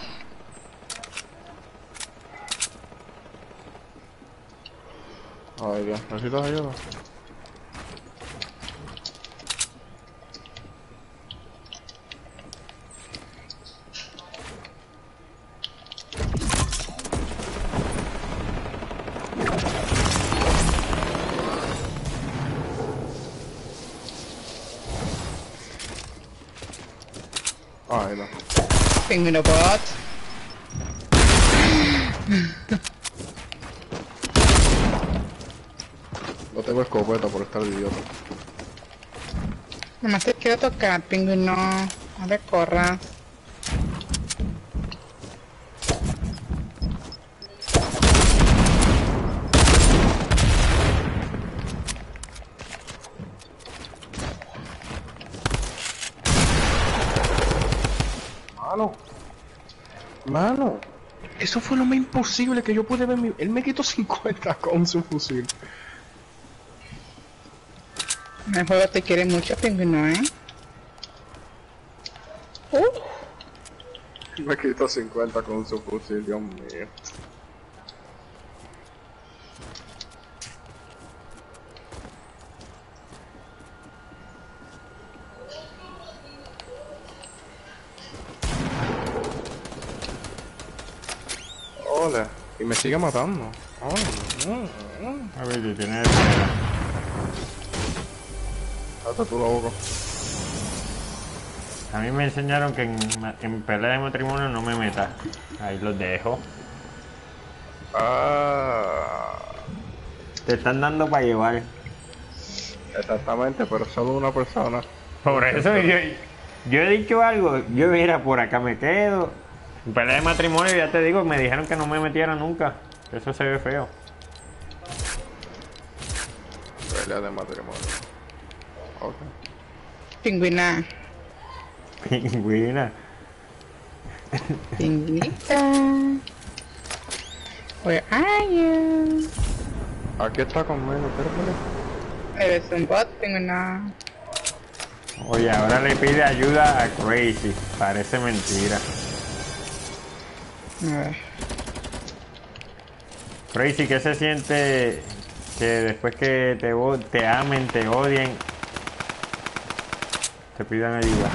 Ay, Dios, ¿necesitas ayuda? Ay, no. Pingüino bot. No tengo escopeta por estar de idiota. Nomás te quiero tocar, pingüino. No le corras. Mano. Mano. Eso fue lo más imposible que yo pude ver. Mi... Él me quitó cincuenta con su fusil. El juego te quiere mucho, pingüino, ¿eh? Uh. Me quitó cincuenta con su fusil, Dios mío. Hola. Y me sigue matando. Oh, mm, mm. A ver, tú tienes... Hasta tú la boca. A mí me enseñaron que en, en pelea de matrimonio no me metas. Ahí los dejo. Ah, Te están dando para llevar. exactamente, pero solo una persona. Por eso yo, yo he dicho algo. Yo mira, por acá me quedo. En pelea de matrimonio ya te digo, me dijeron que no me metiera nunca. Eso se ve feo. Pelea de matrimonio. Ok. Pingüina. Pingüina. Pingüinita. Where are you? Aquí está conmigo, espérate. Eres un bot, pingüina. Oye, ahora le pide ayuda a Crazy. Parece mentira. A ver. Crazy, ¿qué se siente que después que te, o- te amen, te odien, te pidan ayuda?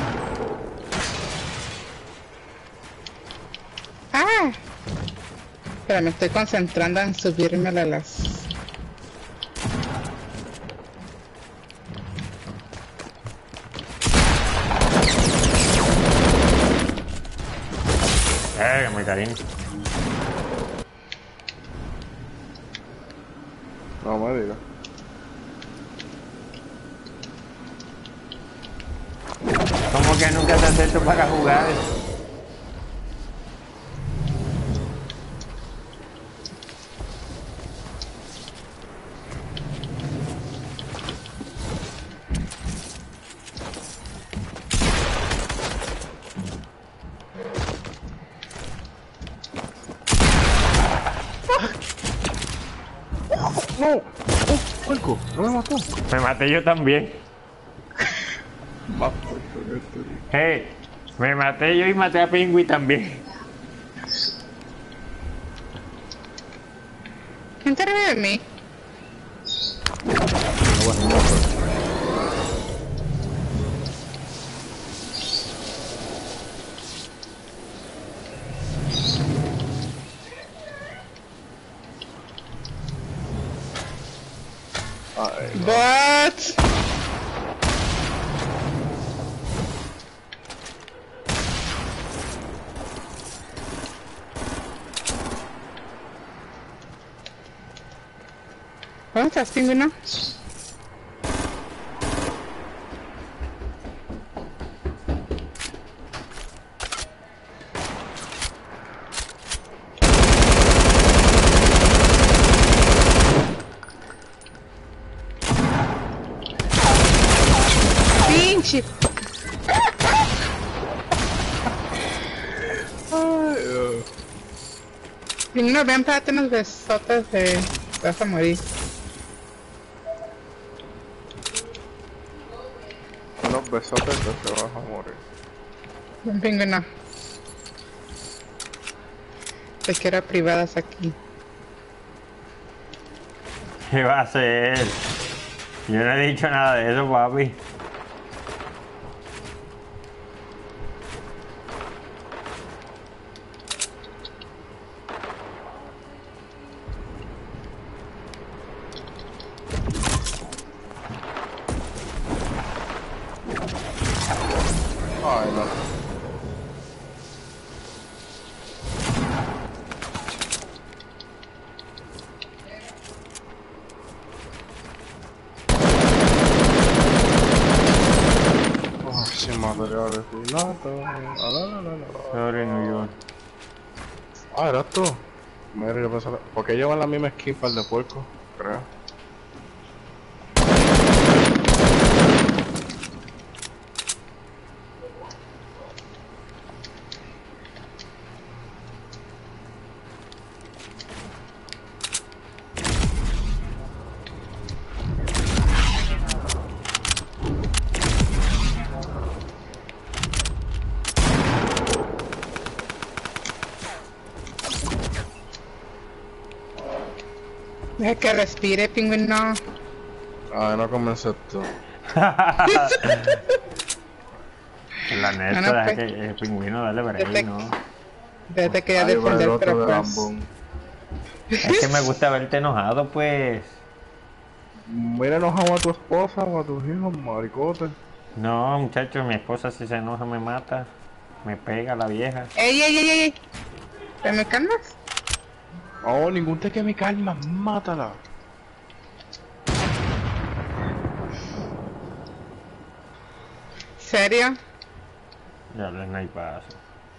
¡Ah! Pero me estoy concentrando en subirme a las... Eh, que me cariño. No me digas. ¿Cómo que nunca te acepto para jugar? ¡No! ¡Oh, puerco! ¡No me mató! Me maté yo también. Más puerco que esto. Hey, me maté yo y maté a Pingüi también. ¿Quién te ríe de mí? Ay, no. Bot. ¿Dónde estás, pingüino? Pinche. Ay, Dios. Pingüino, ven, pégate unos besotes de... Te vas a morir. Unos besotes que se vas a morir. Ven, pingüino. Te quiero privadas aquí. ¿Qué va a hacer? Yo no he dicho nada de eso, papi. Ay, no. ahora sí, no, todo. Ah, no, no, no, no. Sorry, New York. Ah, eras tú. Mira, yo pensaba. ¿Por qué llevan la misma skin para el de puerco? Creo. Deja que respire, pingüino. Ah, no comencé tú. La neta, No, no, deja pues. que el pingüino dale por ahí, Desde- ¿no? Desde que ya Ay, va el defender, otro pero de pues. Lambón. Es que me gusta verte enojado, pues. Mira enojado a tu esposa o a tus hijos, maricote. No, muchachos, mi esposa si se enoja me mata. Me pega la vieja. ¡Ey, ey, ey, ey! ¿Te me calmas? Oh, ningún te que me calma, mátala. ¿Serio? Ya no hay paso.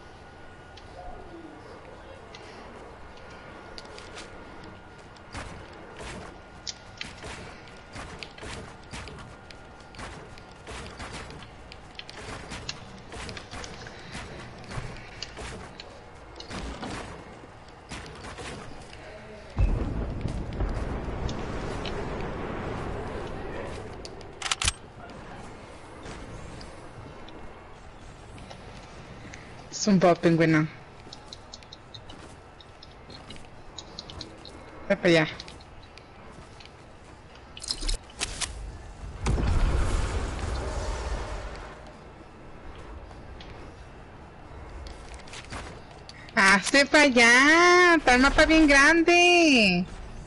Es un bot, pingüino. Ve para allá. Hazte para allá. Está el mapa bien grande.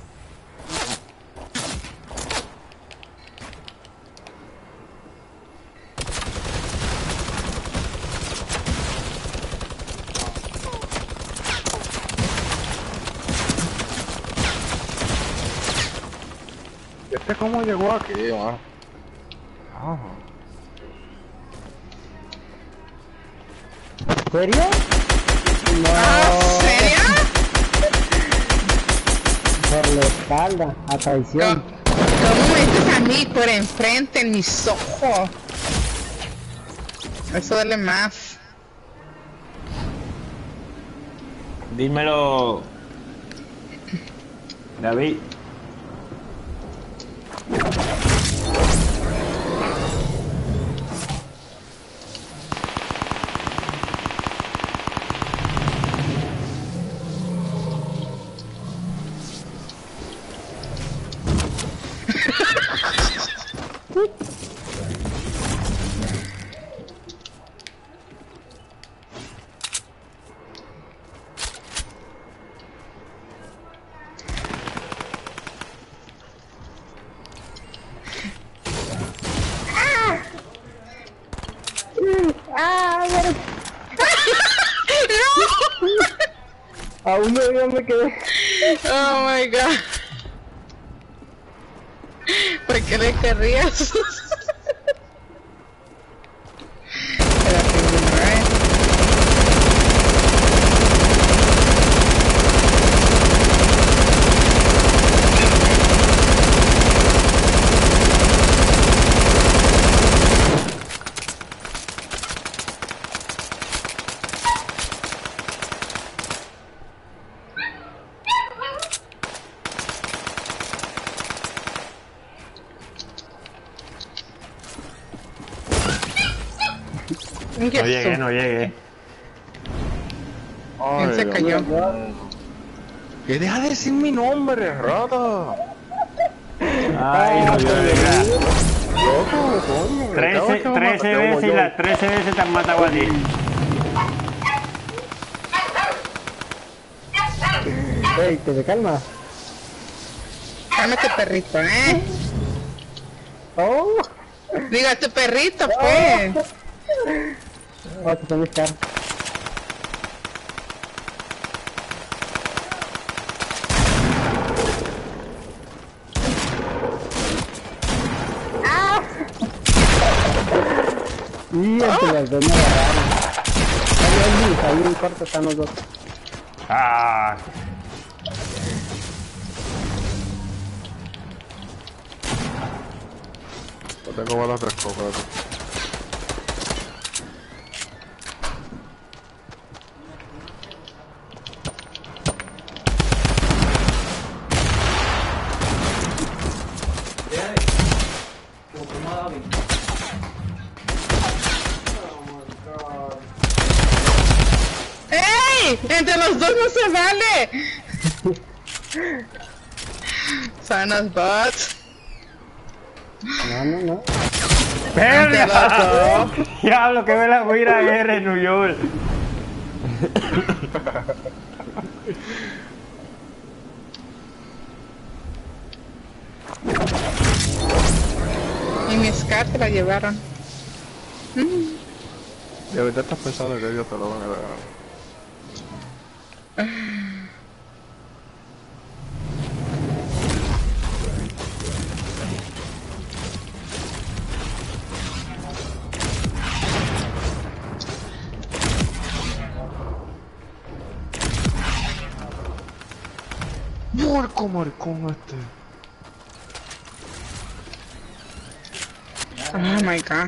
¿Este cómo llegó aquí, man? Ah. ¿Serio? ¿Ah, serio? Por la espalda, a Co- traición. ¿Cómo me dices a mí por enfrente en mis ojos? Eso duele más. Dímelo, David. Aún no, yo me quedé. Oh my god. ¿Por qué le querrías? Era pingüino, ¿eh? No llegué, no llegué. ¿Quién se cayó? ¿Qué deja de decir mi nombre, rata? Ay, no llegué. Loco, coño. Trece, trece veces y las trece veces te han matado a ti. Ey, ¿te me calmas? Cálmate, perrito, ¿eh? Oh, Diga tu perrito, pues. oh, te tengo que estar. Y entre los dos me agarraron. Ahí, ahí, ahí en corto están los dos. Ah. Yo tengo balas de escopeta. ¡Ey! Entre los dos no se vale. Son los bots. No, no, no. Entre los ¡Verga! dos. Diablo, que me la voy a ir a guerra en New York. Y mi Scar te la llevaron. Y ahorita estás pensando que ellos te lo van a dar. Porco maricón este. Oh my god.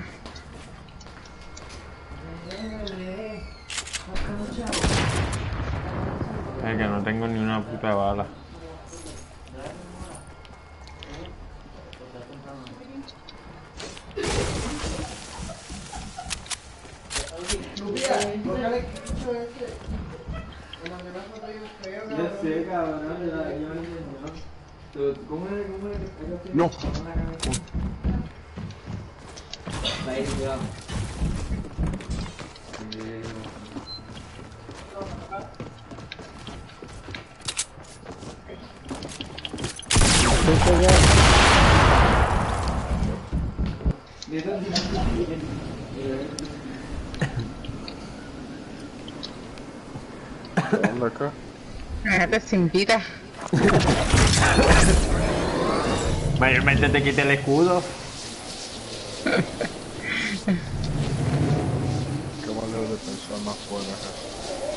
Es que no tengo ni una puta bala. No. ¿Dónde acá? Déjate sin vida. Mayormente te quité el escudo. Qué manera de pensar más buena es esa.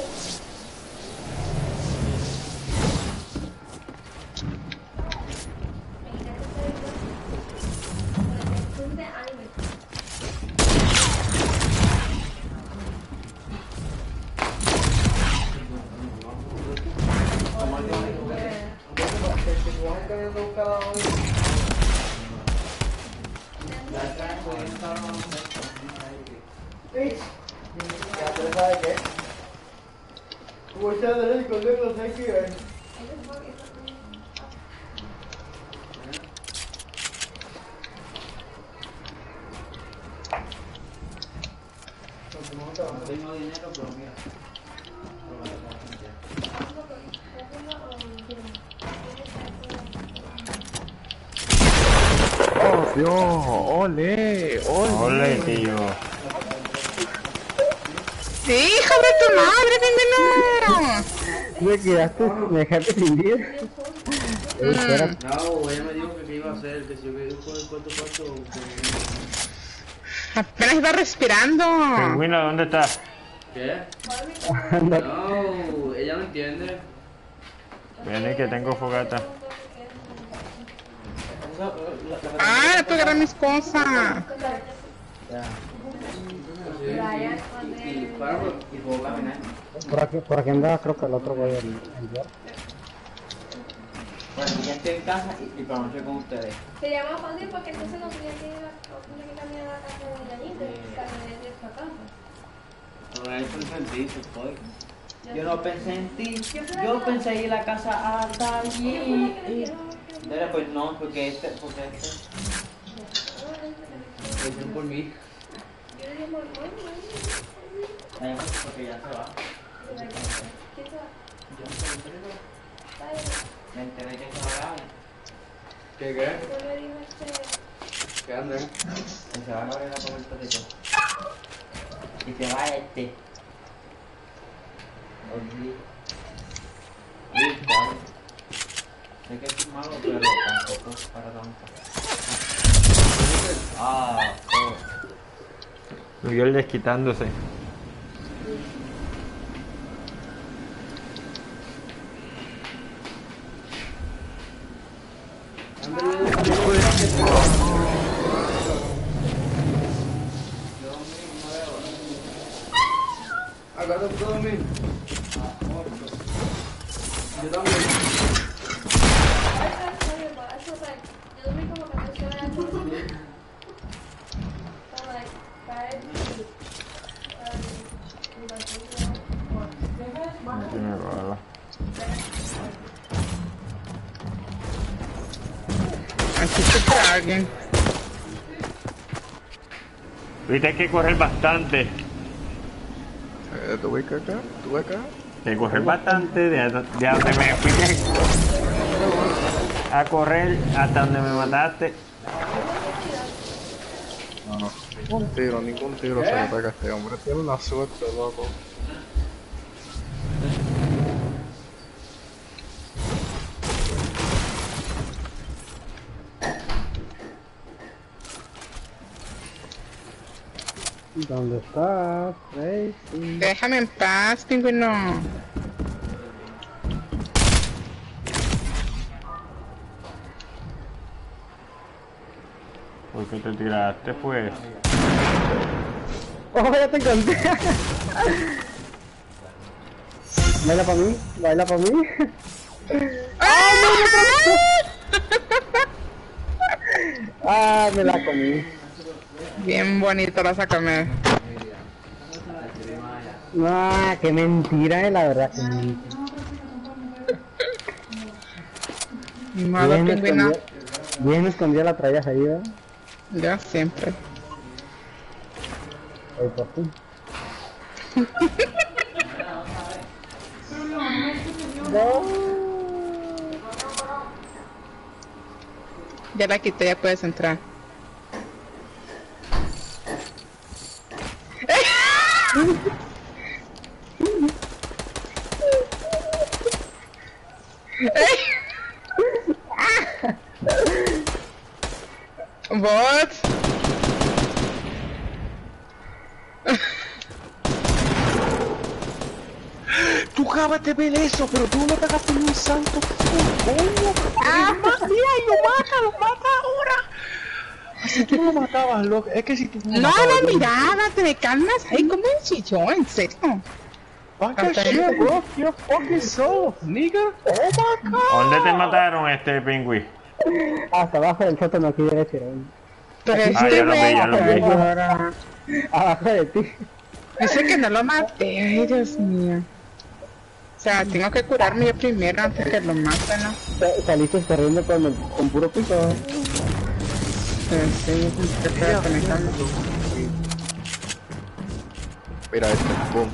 ¡Oh, Dios! ¡Ole! ¡Ole! Ole, tío. ¡Hijo de tu madre, veneno! Me quedaste, me dejaste sin vida. Ey, espera. No, ella me dijo que qué iba a hacer, que si yo quería jugar cuánto cuánto. Apenas iba respirando. Pingüino, ¿dónde estás? ¿Qué? Anda. No, ella no entiende. Viene que tengo fogata. Ah, no puedo agarrar mis cosas. Y para y puedo caminar. Por aquí, por aquí andaba, creo que el otro voy a enviar. Bueno, ya estoy en casa y, y para noche con ustedes. Se llama fácil porque entonces no tenía que ir a, no tenía que caminar a la casa de Yanita, caminar de esta casa. No, eso es en ti, estoy. Yo no pensé en ti, yo pensé ir a la casa a allí. Dale, pues no, porque este, porque este. Lo hicieron por mí. Yo le dije, bueno, bueno, Ay, porque ya se va. ¿quién se va? Me enteré que se va a ¿Qué qué? Yo le digo este... ¿Qué anda? Que se va a Gabriela por el perrito. Y se va este. Oye. Uy, claro. Sé que es malo, pero tampoco es para tanto. Ah, oh. New York desquitándose. Agora eu dormi. Yo también. Yo dormí como catorce horas. So like five. Tiene bala. Aquí está alguien. Viste, hay que correr bastante. Eh, tuve que acá, tuve acá. Hay que correr bastante de, a- de a donde me fuiste a correr hasta donde me mataste. No, no. Ningún tiro, ningún tiro se le pega a este hombre. Tiene una suerte, loco. ¿Dónde estás, Tracy? Déjame en paz, pingüino. ¿Por qué te tiraste, pues? ¡Oh, ya te encontré! Baila para mí, baila para mí. ¡Ah, me la comí! Bien bonito la sácame. ¡Ah, qué mentira, eh, la verdad! Que mentira. Modo Bien pingüino. escondida, bien escondida la traías ahí, ¿verdad? Yo siempre. Ahí por fin. Ya la quité, ya puedes entrar. What? Tú acabas de ver eso, pero tú no pegaste ni un santo. ¿Cómo? ¡Ah, mira! ¡Lo mata! ¡Lo mata ahora! Si tú no lo matabas, loco. Es que si tú No, no, mirada, te me calmas. Ay, ¿cómo me chilló? ¿En serio? Fuck that shit, bro. You're fucking soft, nigga. Oh my god. ¿Dónde te mataron, este pingüí? Hasta abajo del sótano aquí derecho. ¿eh? Pero Ah, este ya lo vi, ya lo vi. güey. Abajo de ti. Dice que no lo maté. Ay, Dios mío. O sea, tengo que curarme yo primero antes que lo maten, ¿no? Sa- Saliste corriendo con, el- con puro pico. Sí, sí, qué feo que me calme. Mira este, boom.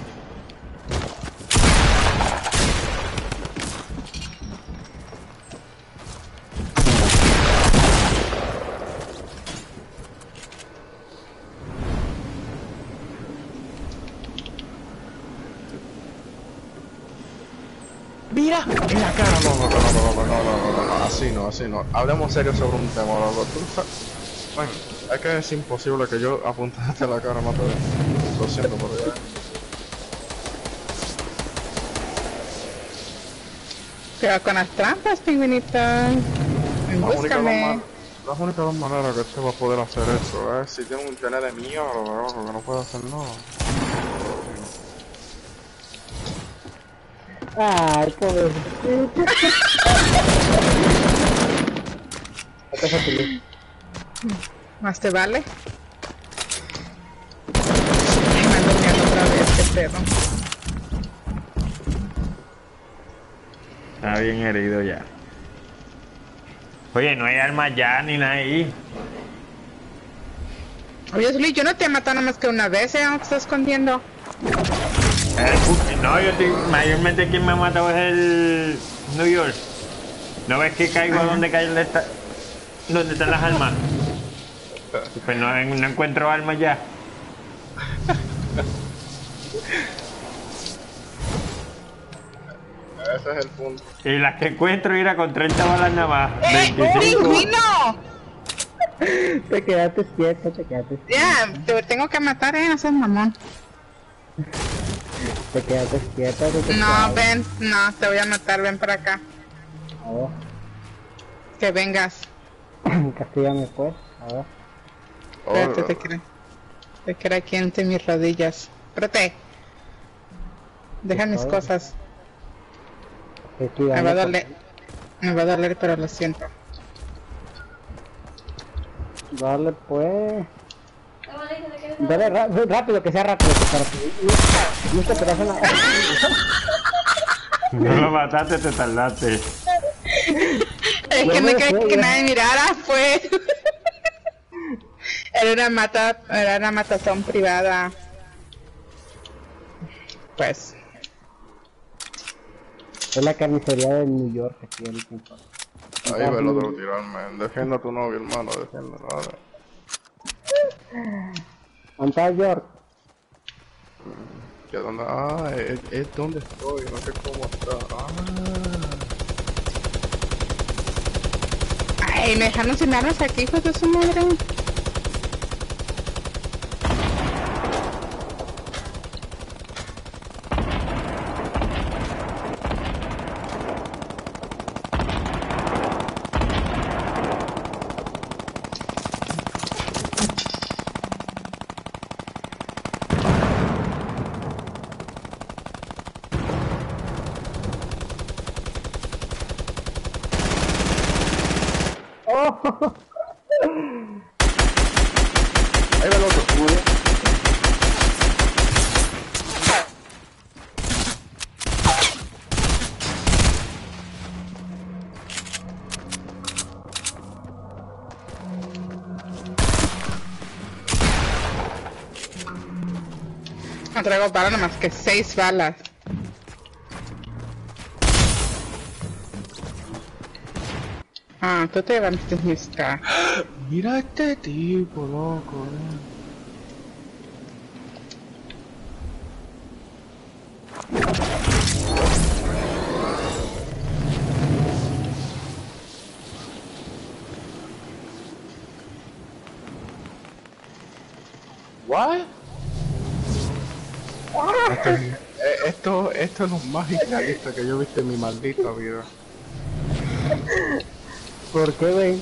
Mira, en la cara. No, no, no, no, no, no, no, no, no, así no, así no. Hablemos serio sobre un tema, loco. Tú sabes... Bueno, es que es imposible que yo apuntarte la cara más todavía. Lo siento por Dios. Cuidado con las trampas, pingüinito. La única, dos Búscame. man- las únicas dos maneras que este va a poder hacer eso es si tiene un internet de mierda, loco, que no puede hacer nada. Ay, pobre. Acá se feliz. Más te vale. Ay, me ando meando otra vez, qué pedo. Está bien herido ya. Oye, no hay armas ya ni nada ahí. Oye, Zuli, yo no te he matado nada más que una vez, ¿eh? ¿Dónde te estás escondiendo? Eh, no, yo estoy, mayormente quien me ha matado es el New York. ¿No ves que caigo a donde cae el esta, donde están las armas? Pues no, no encuentro armas ya. Ese es el punto. Y las que encuentro irá con treinta balas nada más. ¡Eh, veinticinco. pingüino! Te quedaste quieto, te quedaste quieto. Ya, te tengo que matar, eh, no seas mamón. Te quedaste quieto. Te No, quedaste- ven, no, te voy a matar, ven para acá. A ver, Que vengas. castígame pues. A ver. Espérate, Hola. te quiero. Te quiero aquí entre mis rodillas. Espérate. Deja mis Está bien. cosas. Te estoy Me va a dando doler. Me va a doler, pero lo siento. por- Dale pues. No, vale, que te quedes Dale ra- rápido, que sea rápido. Que sea rápido. No, no te pegas en la... No lo mataste, te tardaste. Es Yo que no me quería fui, que ya. nadie mirara, pues. Era una mata, era una matazón privada. Pues. Es la carnicería de New York aquí ahorita. Ahí ve lo de tirarme. Defienda a tu novio, hermano. Defienda. Dale. ¿Dónde está York? ¿Que dónde? Ah, es, es donde estoy. No sé cómo está. Ah. Ay, me dejaron sin armas aquí, hijos de su madre. ¡Oh! Ahí va el otro. No traigo balas, nomás que seis balas. Ah, tú te levantaste mi ska. Mira este tipo, loco. Eh. What? Esto, es- eh, esto, esto es lo más irrealista que yo he visto en mi maldita vida. ¿Por qué, güey?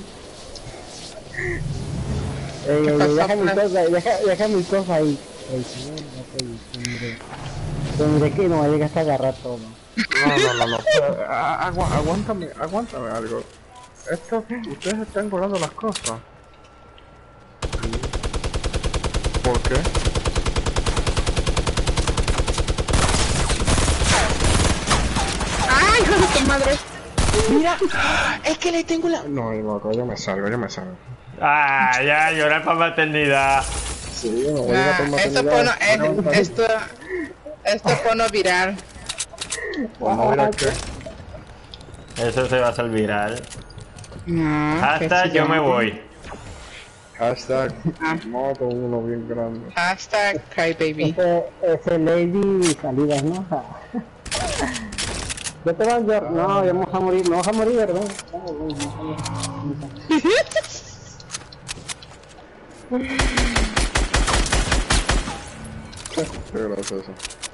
Ey, ey, pasó, deja mi Flash? cosa, deja, deja mi cosa ahí. Ey, sí, no te diciembre. Tendré que no va a llegar hasta agarrar todo. No, no, no, no. pero, a- agua- aguántame, aguántame algo. Esto, ustedes están volando las cosas. ¿Por qué? ¡Ay, hijo de tu madre! Mira, es que le tengo la... No, loco, yo me salgo, yo me salgo. Ah, ya, llorar para maternidad. Sí, me voy a ir a Ah, tomar esto pono, eh, esto, esto pono viral. Vamos a ver a qué. Eso se va a hacer viral. No, Hasta que sí, yo me voy. Hashtag Ah. moto uno bien grande. Hashtag cry baby. Ese, ese Lady salidas, ¿no? ¿Ya te vas, York? No, ya vamos a morir, no vas a morir, ¿verdad? Vamos, vamos, vamos, vamos. Qué gracioso.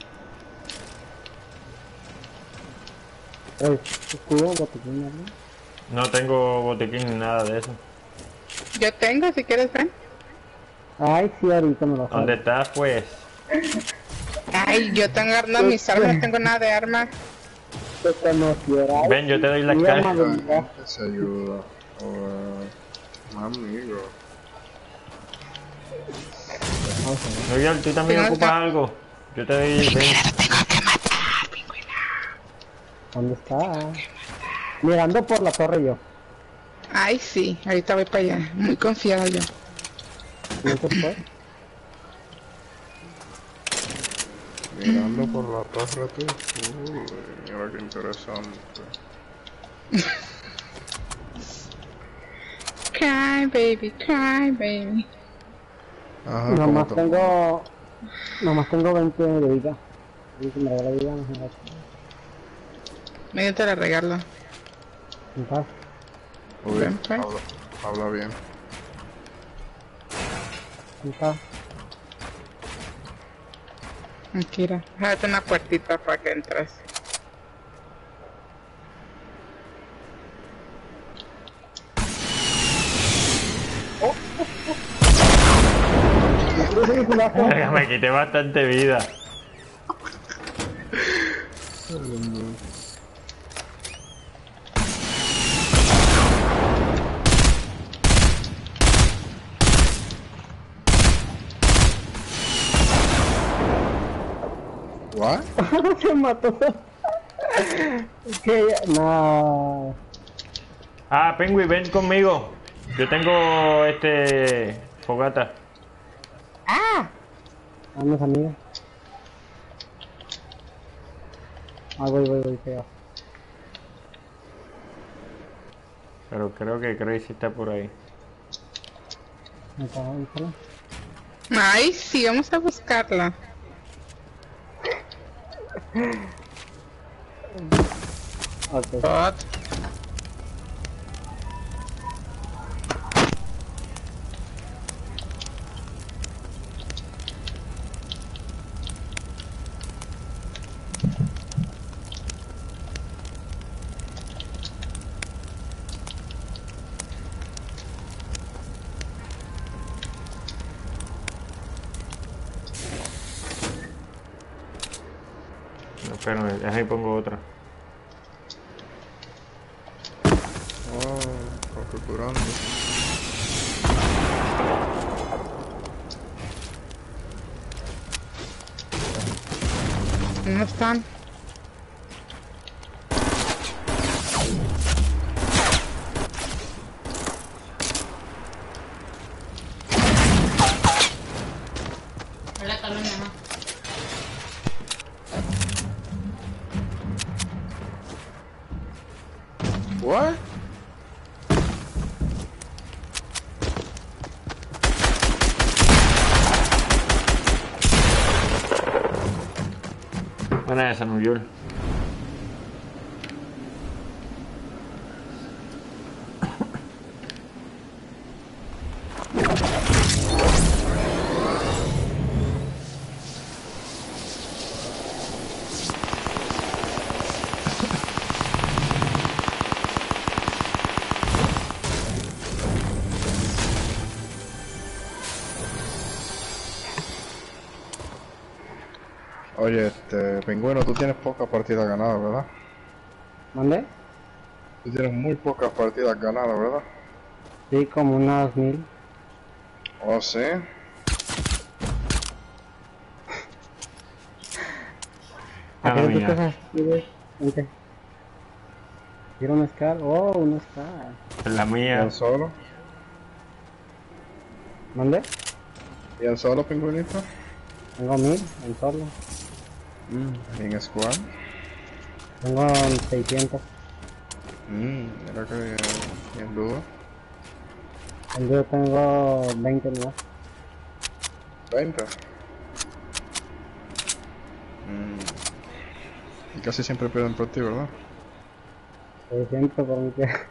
Ey, escudo, botiquín, ¿no? No tengo botiquín ni nada de eso. Yo tengo, si quieres, ven. Ay, sí, ahorita me lo ¿Dónde saco. estás, pues? Ay, yo tengo armas, mis armas, no tengo nada de arma. Te conociera. Ven, yo te doy la Mi cara. amabilidad. Se ayuda. O, amigo. Miguel, ¿tú también Sí, no, ocupas no. algo? Yo te doy... ven. ¿Dónde está? Mirando por la torre yo. Ay, sí, ahorita voy para allá. Muy confiada yo. ¿No se fue? Mirando por la torre tú. Uy, mira qué interesante. Cry baby, cry baby. Ajá, Nomás ¿cómo te- tengo... Nomás tengo veinte de vida. Y si me regala vida, no se me Medio te la regalo. va. Uy, Ven, pues. habla, habla bien. Está. Mentira. Déjate una puertita para que entres. Verga, me quité bastante vida. What? Se mató. Que no. Ah, Penguin, ven conmigo. Yo tengo este fogata. Vamos, amiga. Ah, voy, voy, voy, feo. Pero creo que Crazy está por ahí. Me cago en solo. Ay, sí, vamos a buscarla. Ok. What? No, espérame, déjame y pongo otra. Oh, configurando. ¿Dónde están? Hola, Carlos, mamá. What? Buena esa, Nuyul. Oye, este, Pingüino, tú tienes pocas partidas ganadas, ¿verdad? ¿Mande? Tú tienes muy pocas partidas ganadas, ¿verdad? Sí, como unas mil. ¿Oh, sí? ¿A Ah, qué mira. tú cosas quieres? Vente. ¿Quiero un Scar? Oh, un Scar. Es la ¿Y mía. el solo? ¿Mande? ¿Y el solo, Pingüinito? Tengo mil en solo. Mm. ¿Y en squad? Tengo seiscientos. Mmm, mira que bien. ¿Y en dúo? En yo tengo veinte nuevas. veinte. Mm. Y casi siempre pierden por ti, ¿verdad? seiscientos por mi pie.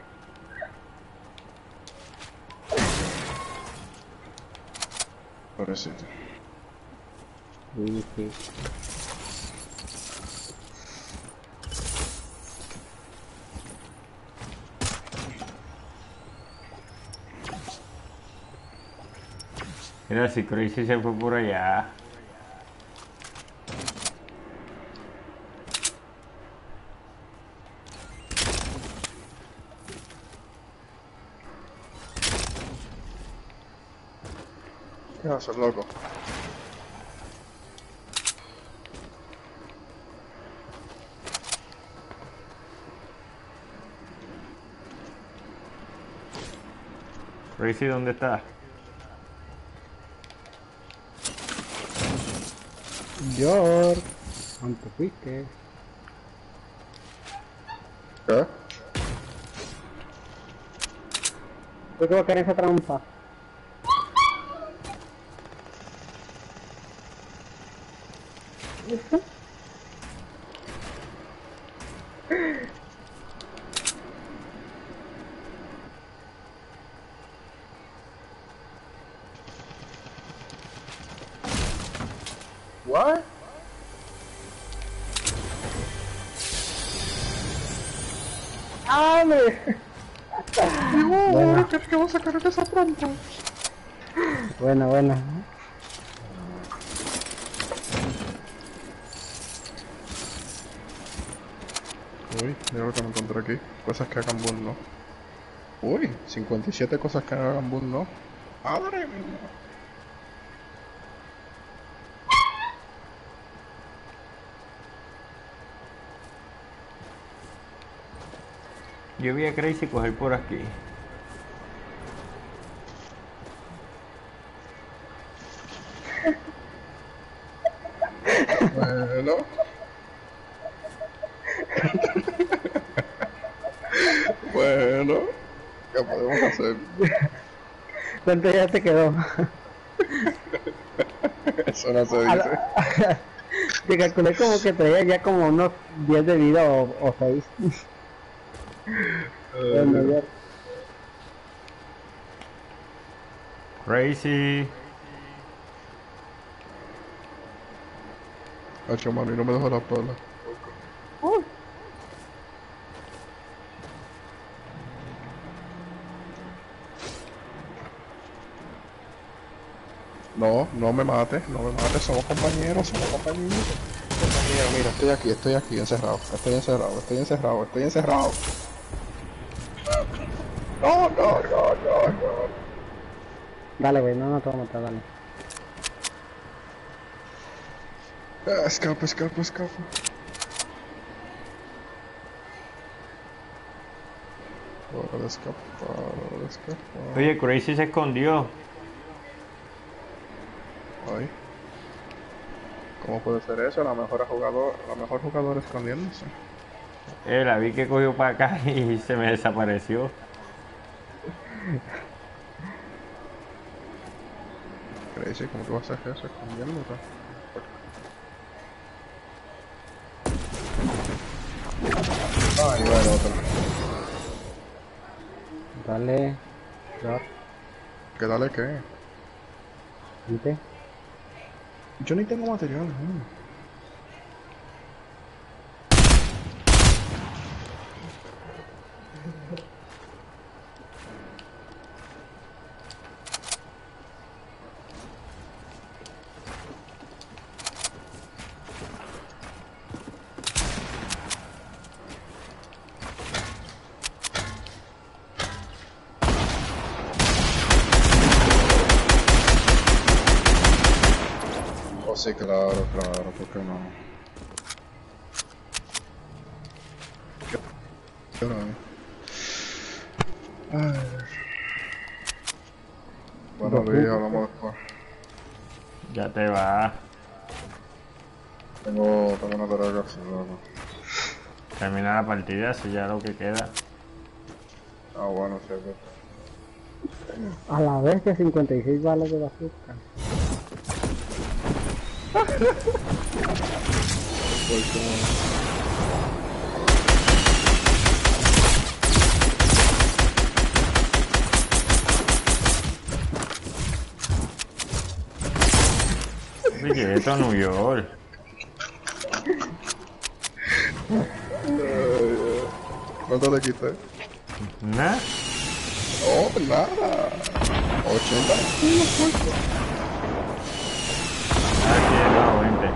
Pobrecito. Sí, sí. Mira, si Crazy se fue por allá. ¿Qué haces, loco? Crazy, ¿dónde está? York. ¿Cuánto fuiste? ¿Qué? Yo creo que era esa trampa. What? ¡Ale! Bueno, ¿Qué vas a sacar de esa trampa? bueno, bueno. Uy, mira lo que me encontré aquí. Cosas que hagan Boon no. Uy, cincuenta y siete cosas que hagan Boon no. ¡Madre mía! Yo vi a Crazy coger por aquí. Bueno. Bueno. ¿Qué podemos hacer? ¿Cuánto ya te quedó? Eso no se A dice. la- Te calculé como que traía ya como unos diez de vida o, o seis. Bueno, ya. Crazy. Hacho, mano, y no me dejo la pala. No, no me mates, no me mates, somos compañeros, somos compañeros. Compañero, mira, estoy aquí, estoy aquí, encerrado, estoy encerrado, estoy encerrado, estoy encerrado. No, no, no, no, no. Dale, güey, no, no te voy a matar, dale. Ah, escapa, escapa, escapa. Hora de escapar, hora de escapar. Oye, Crazy se escondió. Ay. ¿Cómo puede ser eso? La mejor jugador, la mejor jugadora escondiéndose. Eh, la vi que cogió para acá y se me desapareció. Crazy, ¿cómo tú vas a hacer eso escondiéndote? Ay, bueno, otro. Dale. Drop. ¿Qué dale qué? ¿Viste? Yo ni tengo material, ¿no? Oh, sí, claro, claro, ¿por qué no? ¿Qué? ¿Qué hora es? Ay. Buenos días, hablamos después. Ya te va. Tengo, tengo una tarea que hacer, loco. Termina la partida, si ya lo que queda. Ah, bueno, sí, es verdad. A la vez que cincuenta y seis balas de bazooka. Pues como... Oye, esto es New York. ¿Cuánto le quité? ¿Nada? No, nada. ochenta. Aquí es la veinte.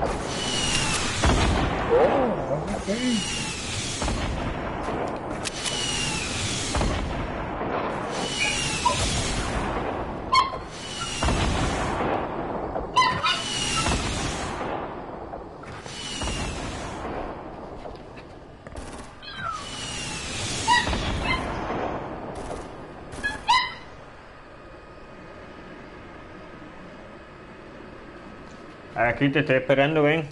Oh, ok. Aquí te estoy esperando, ven.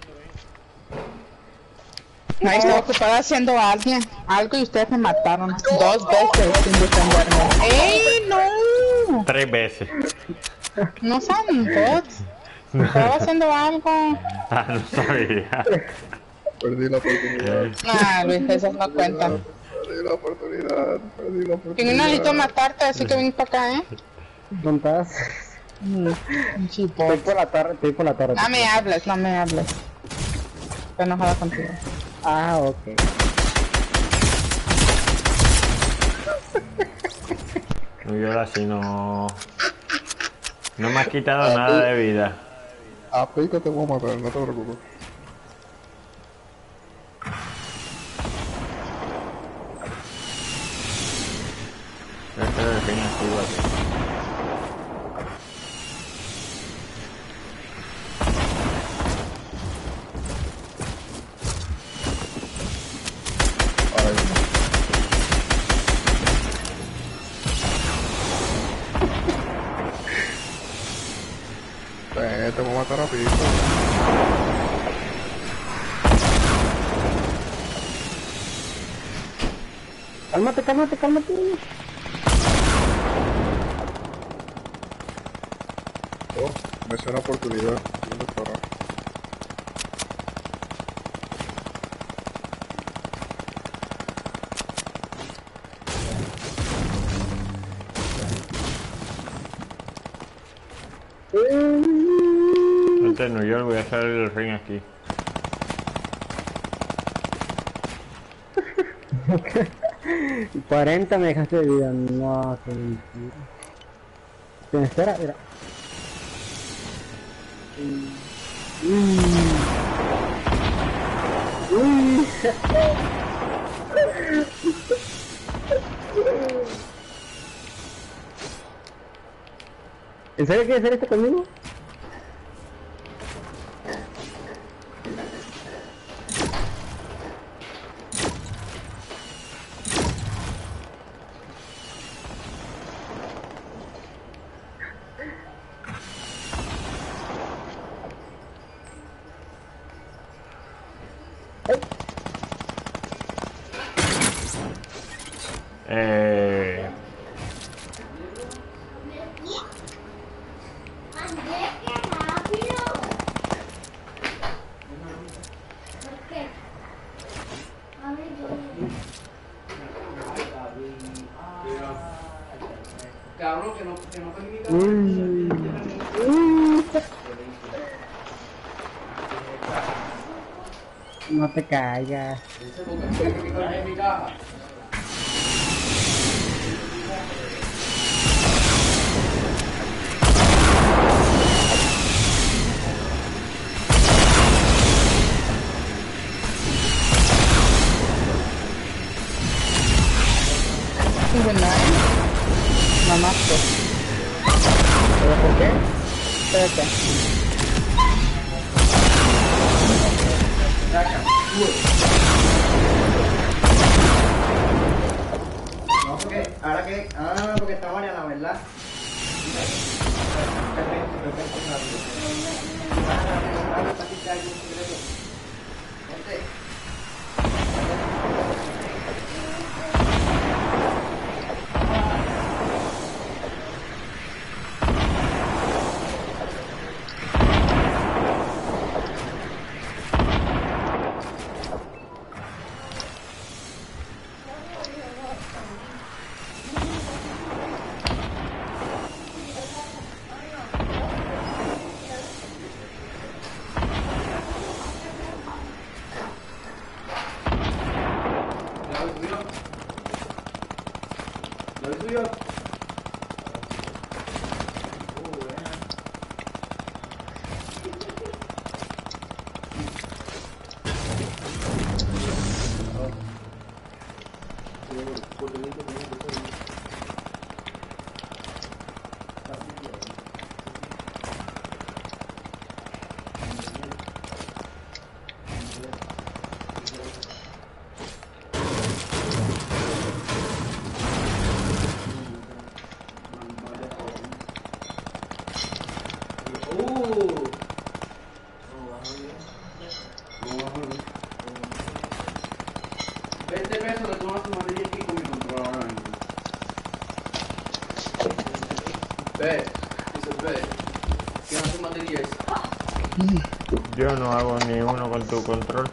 No, estaba ocupada haciendo alguien, algo y ustedes me mataron dos veces sin defenderme. ¡Ey, no! Tres veces. No sean bots. Estaba haciendo algo. Ah, no sabía. Perdí la oportunidad. Ah, Luis, esas no cuentan. Perdí la oportunidad. Perdí la Que no necesito oportunidad. matarte, así que ven para acá, ¿eh? ¿Dónde estás? Mm, Estoy chipot. por la torre, estoy por la torre. No me hables, no me hables. Estoy enojada contigo. Ah, ok. No, yo así no. No me has quitado nada de vida. A pico te voy a matar, no te preocupes. Este es el fin activo aquí. Ahora mismo. Eh, te voy a matar a pico. Cálmate, cálmate, cálmate. Oh, me hice una oportunidad. ¿Dónde estará? Este es New York, voy a hacer el ring aquí. cuarenta me dejaste de vida. No, qué mentira. ¿Te espera? Mira. Mm. Uy. ¿En serio quieres hacer esto conmigo? Eh... Cabrón, que no, que no fue mi cara. Uy. Uy. No te caigas. Ese porque que mi cara es mi caja. Good night. Mamá, pues. ¿Pero por qué? Espérate. No, porque, ahora que, ah, porque está Mariana, ¿verdad? Perfecto, perfecto, rápido. ¿Lo hizo yo? veinte pesos que tú no haces materia aquí con mi control ahora mismo. Ve, dice ve. ¿Quién hace materia esa? Yo no hago ni uno con tu control.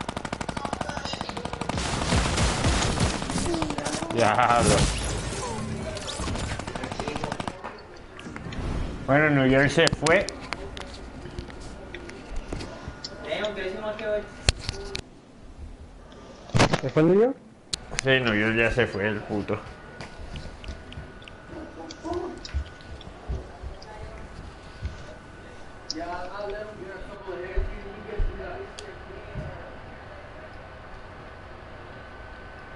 Ya lo. Bueno, New York se fue. ¿Se fue el New York? Sí, New York ya se fue el puto.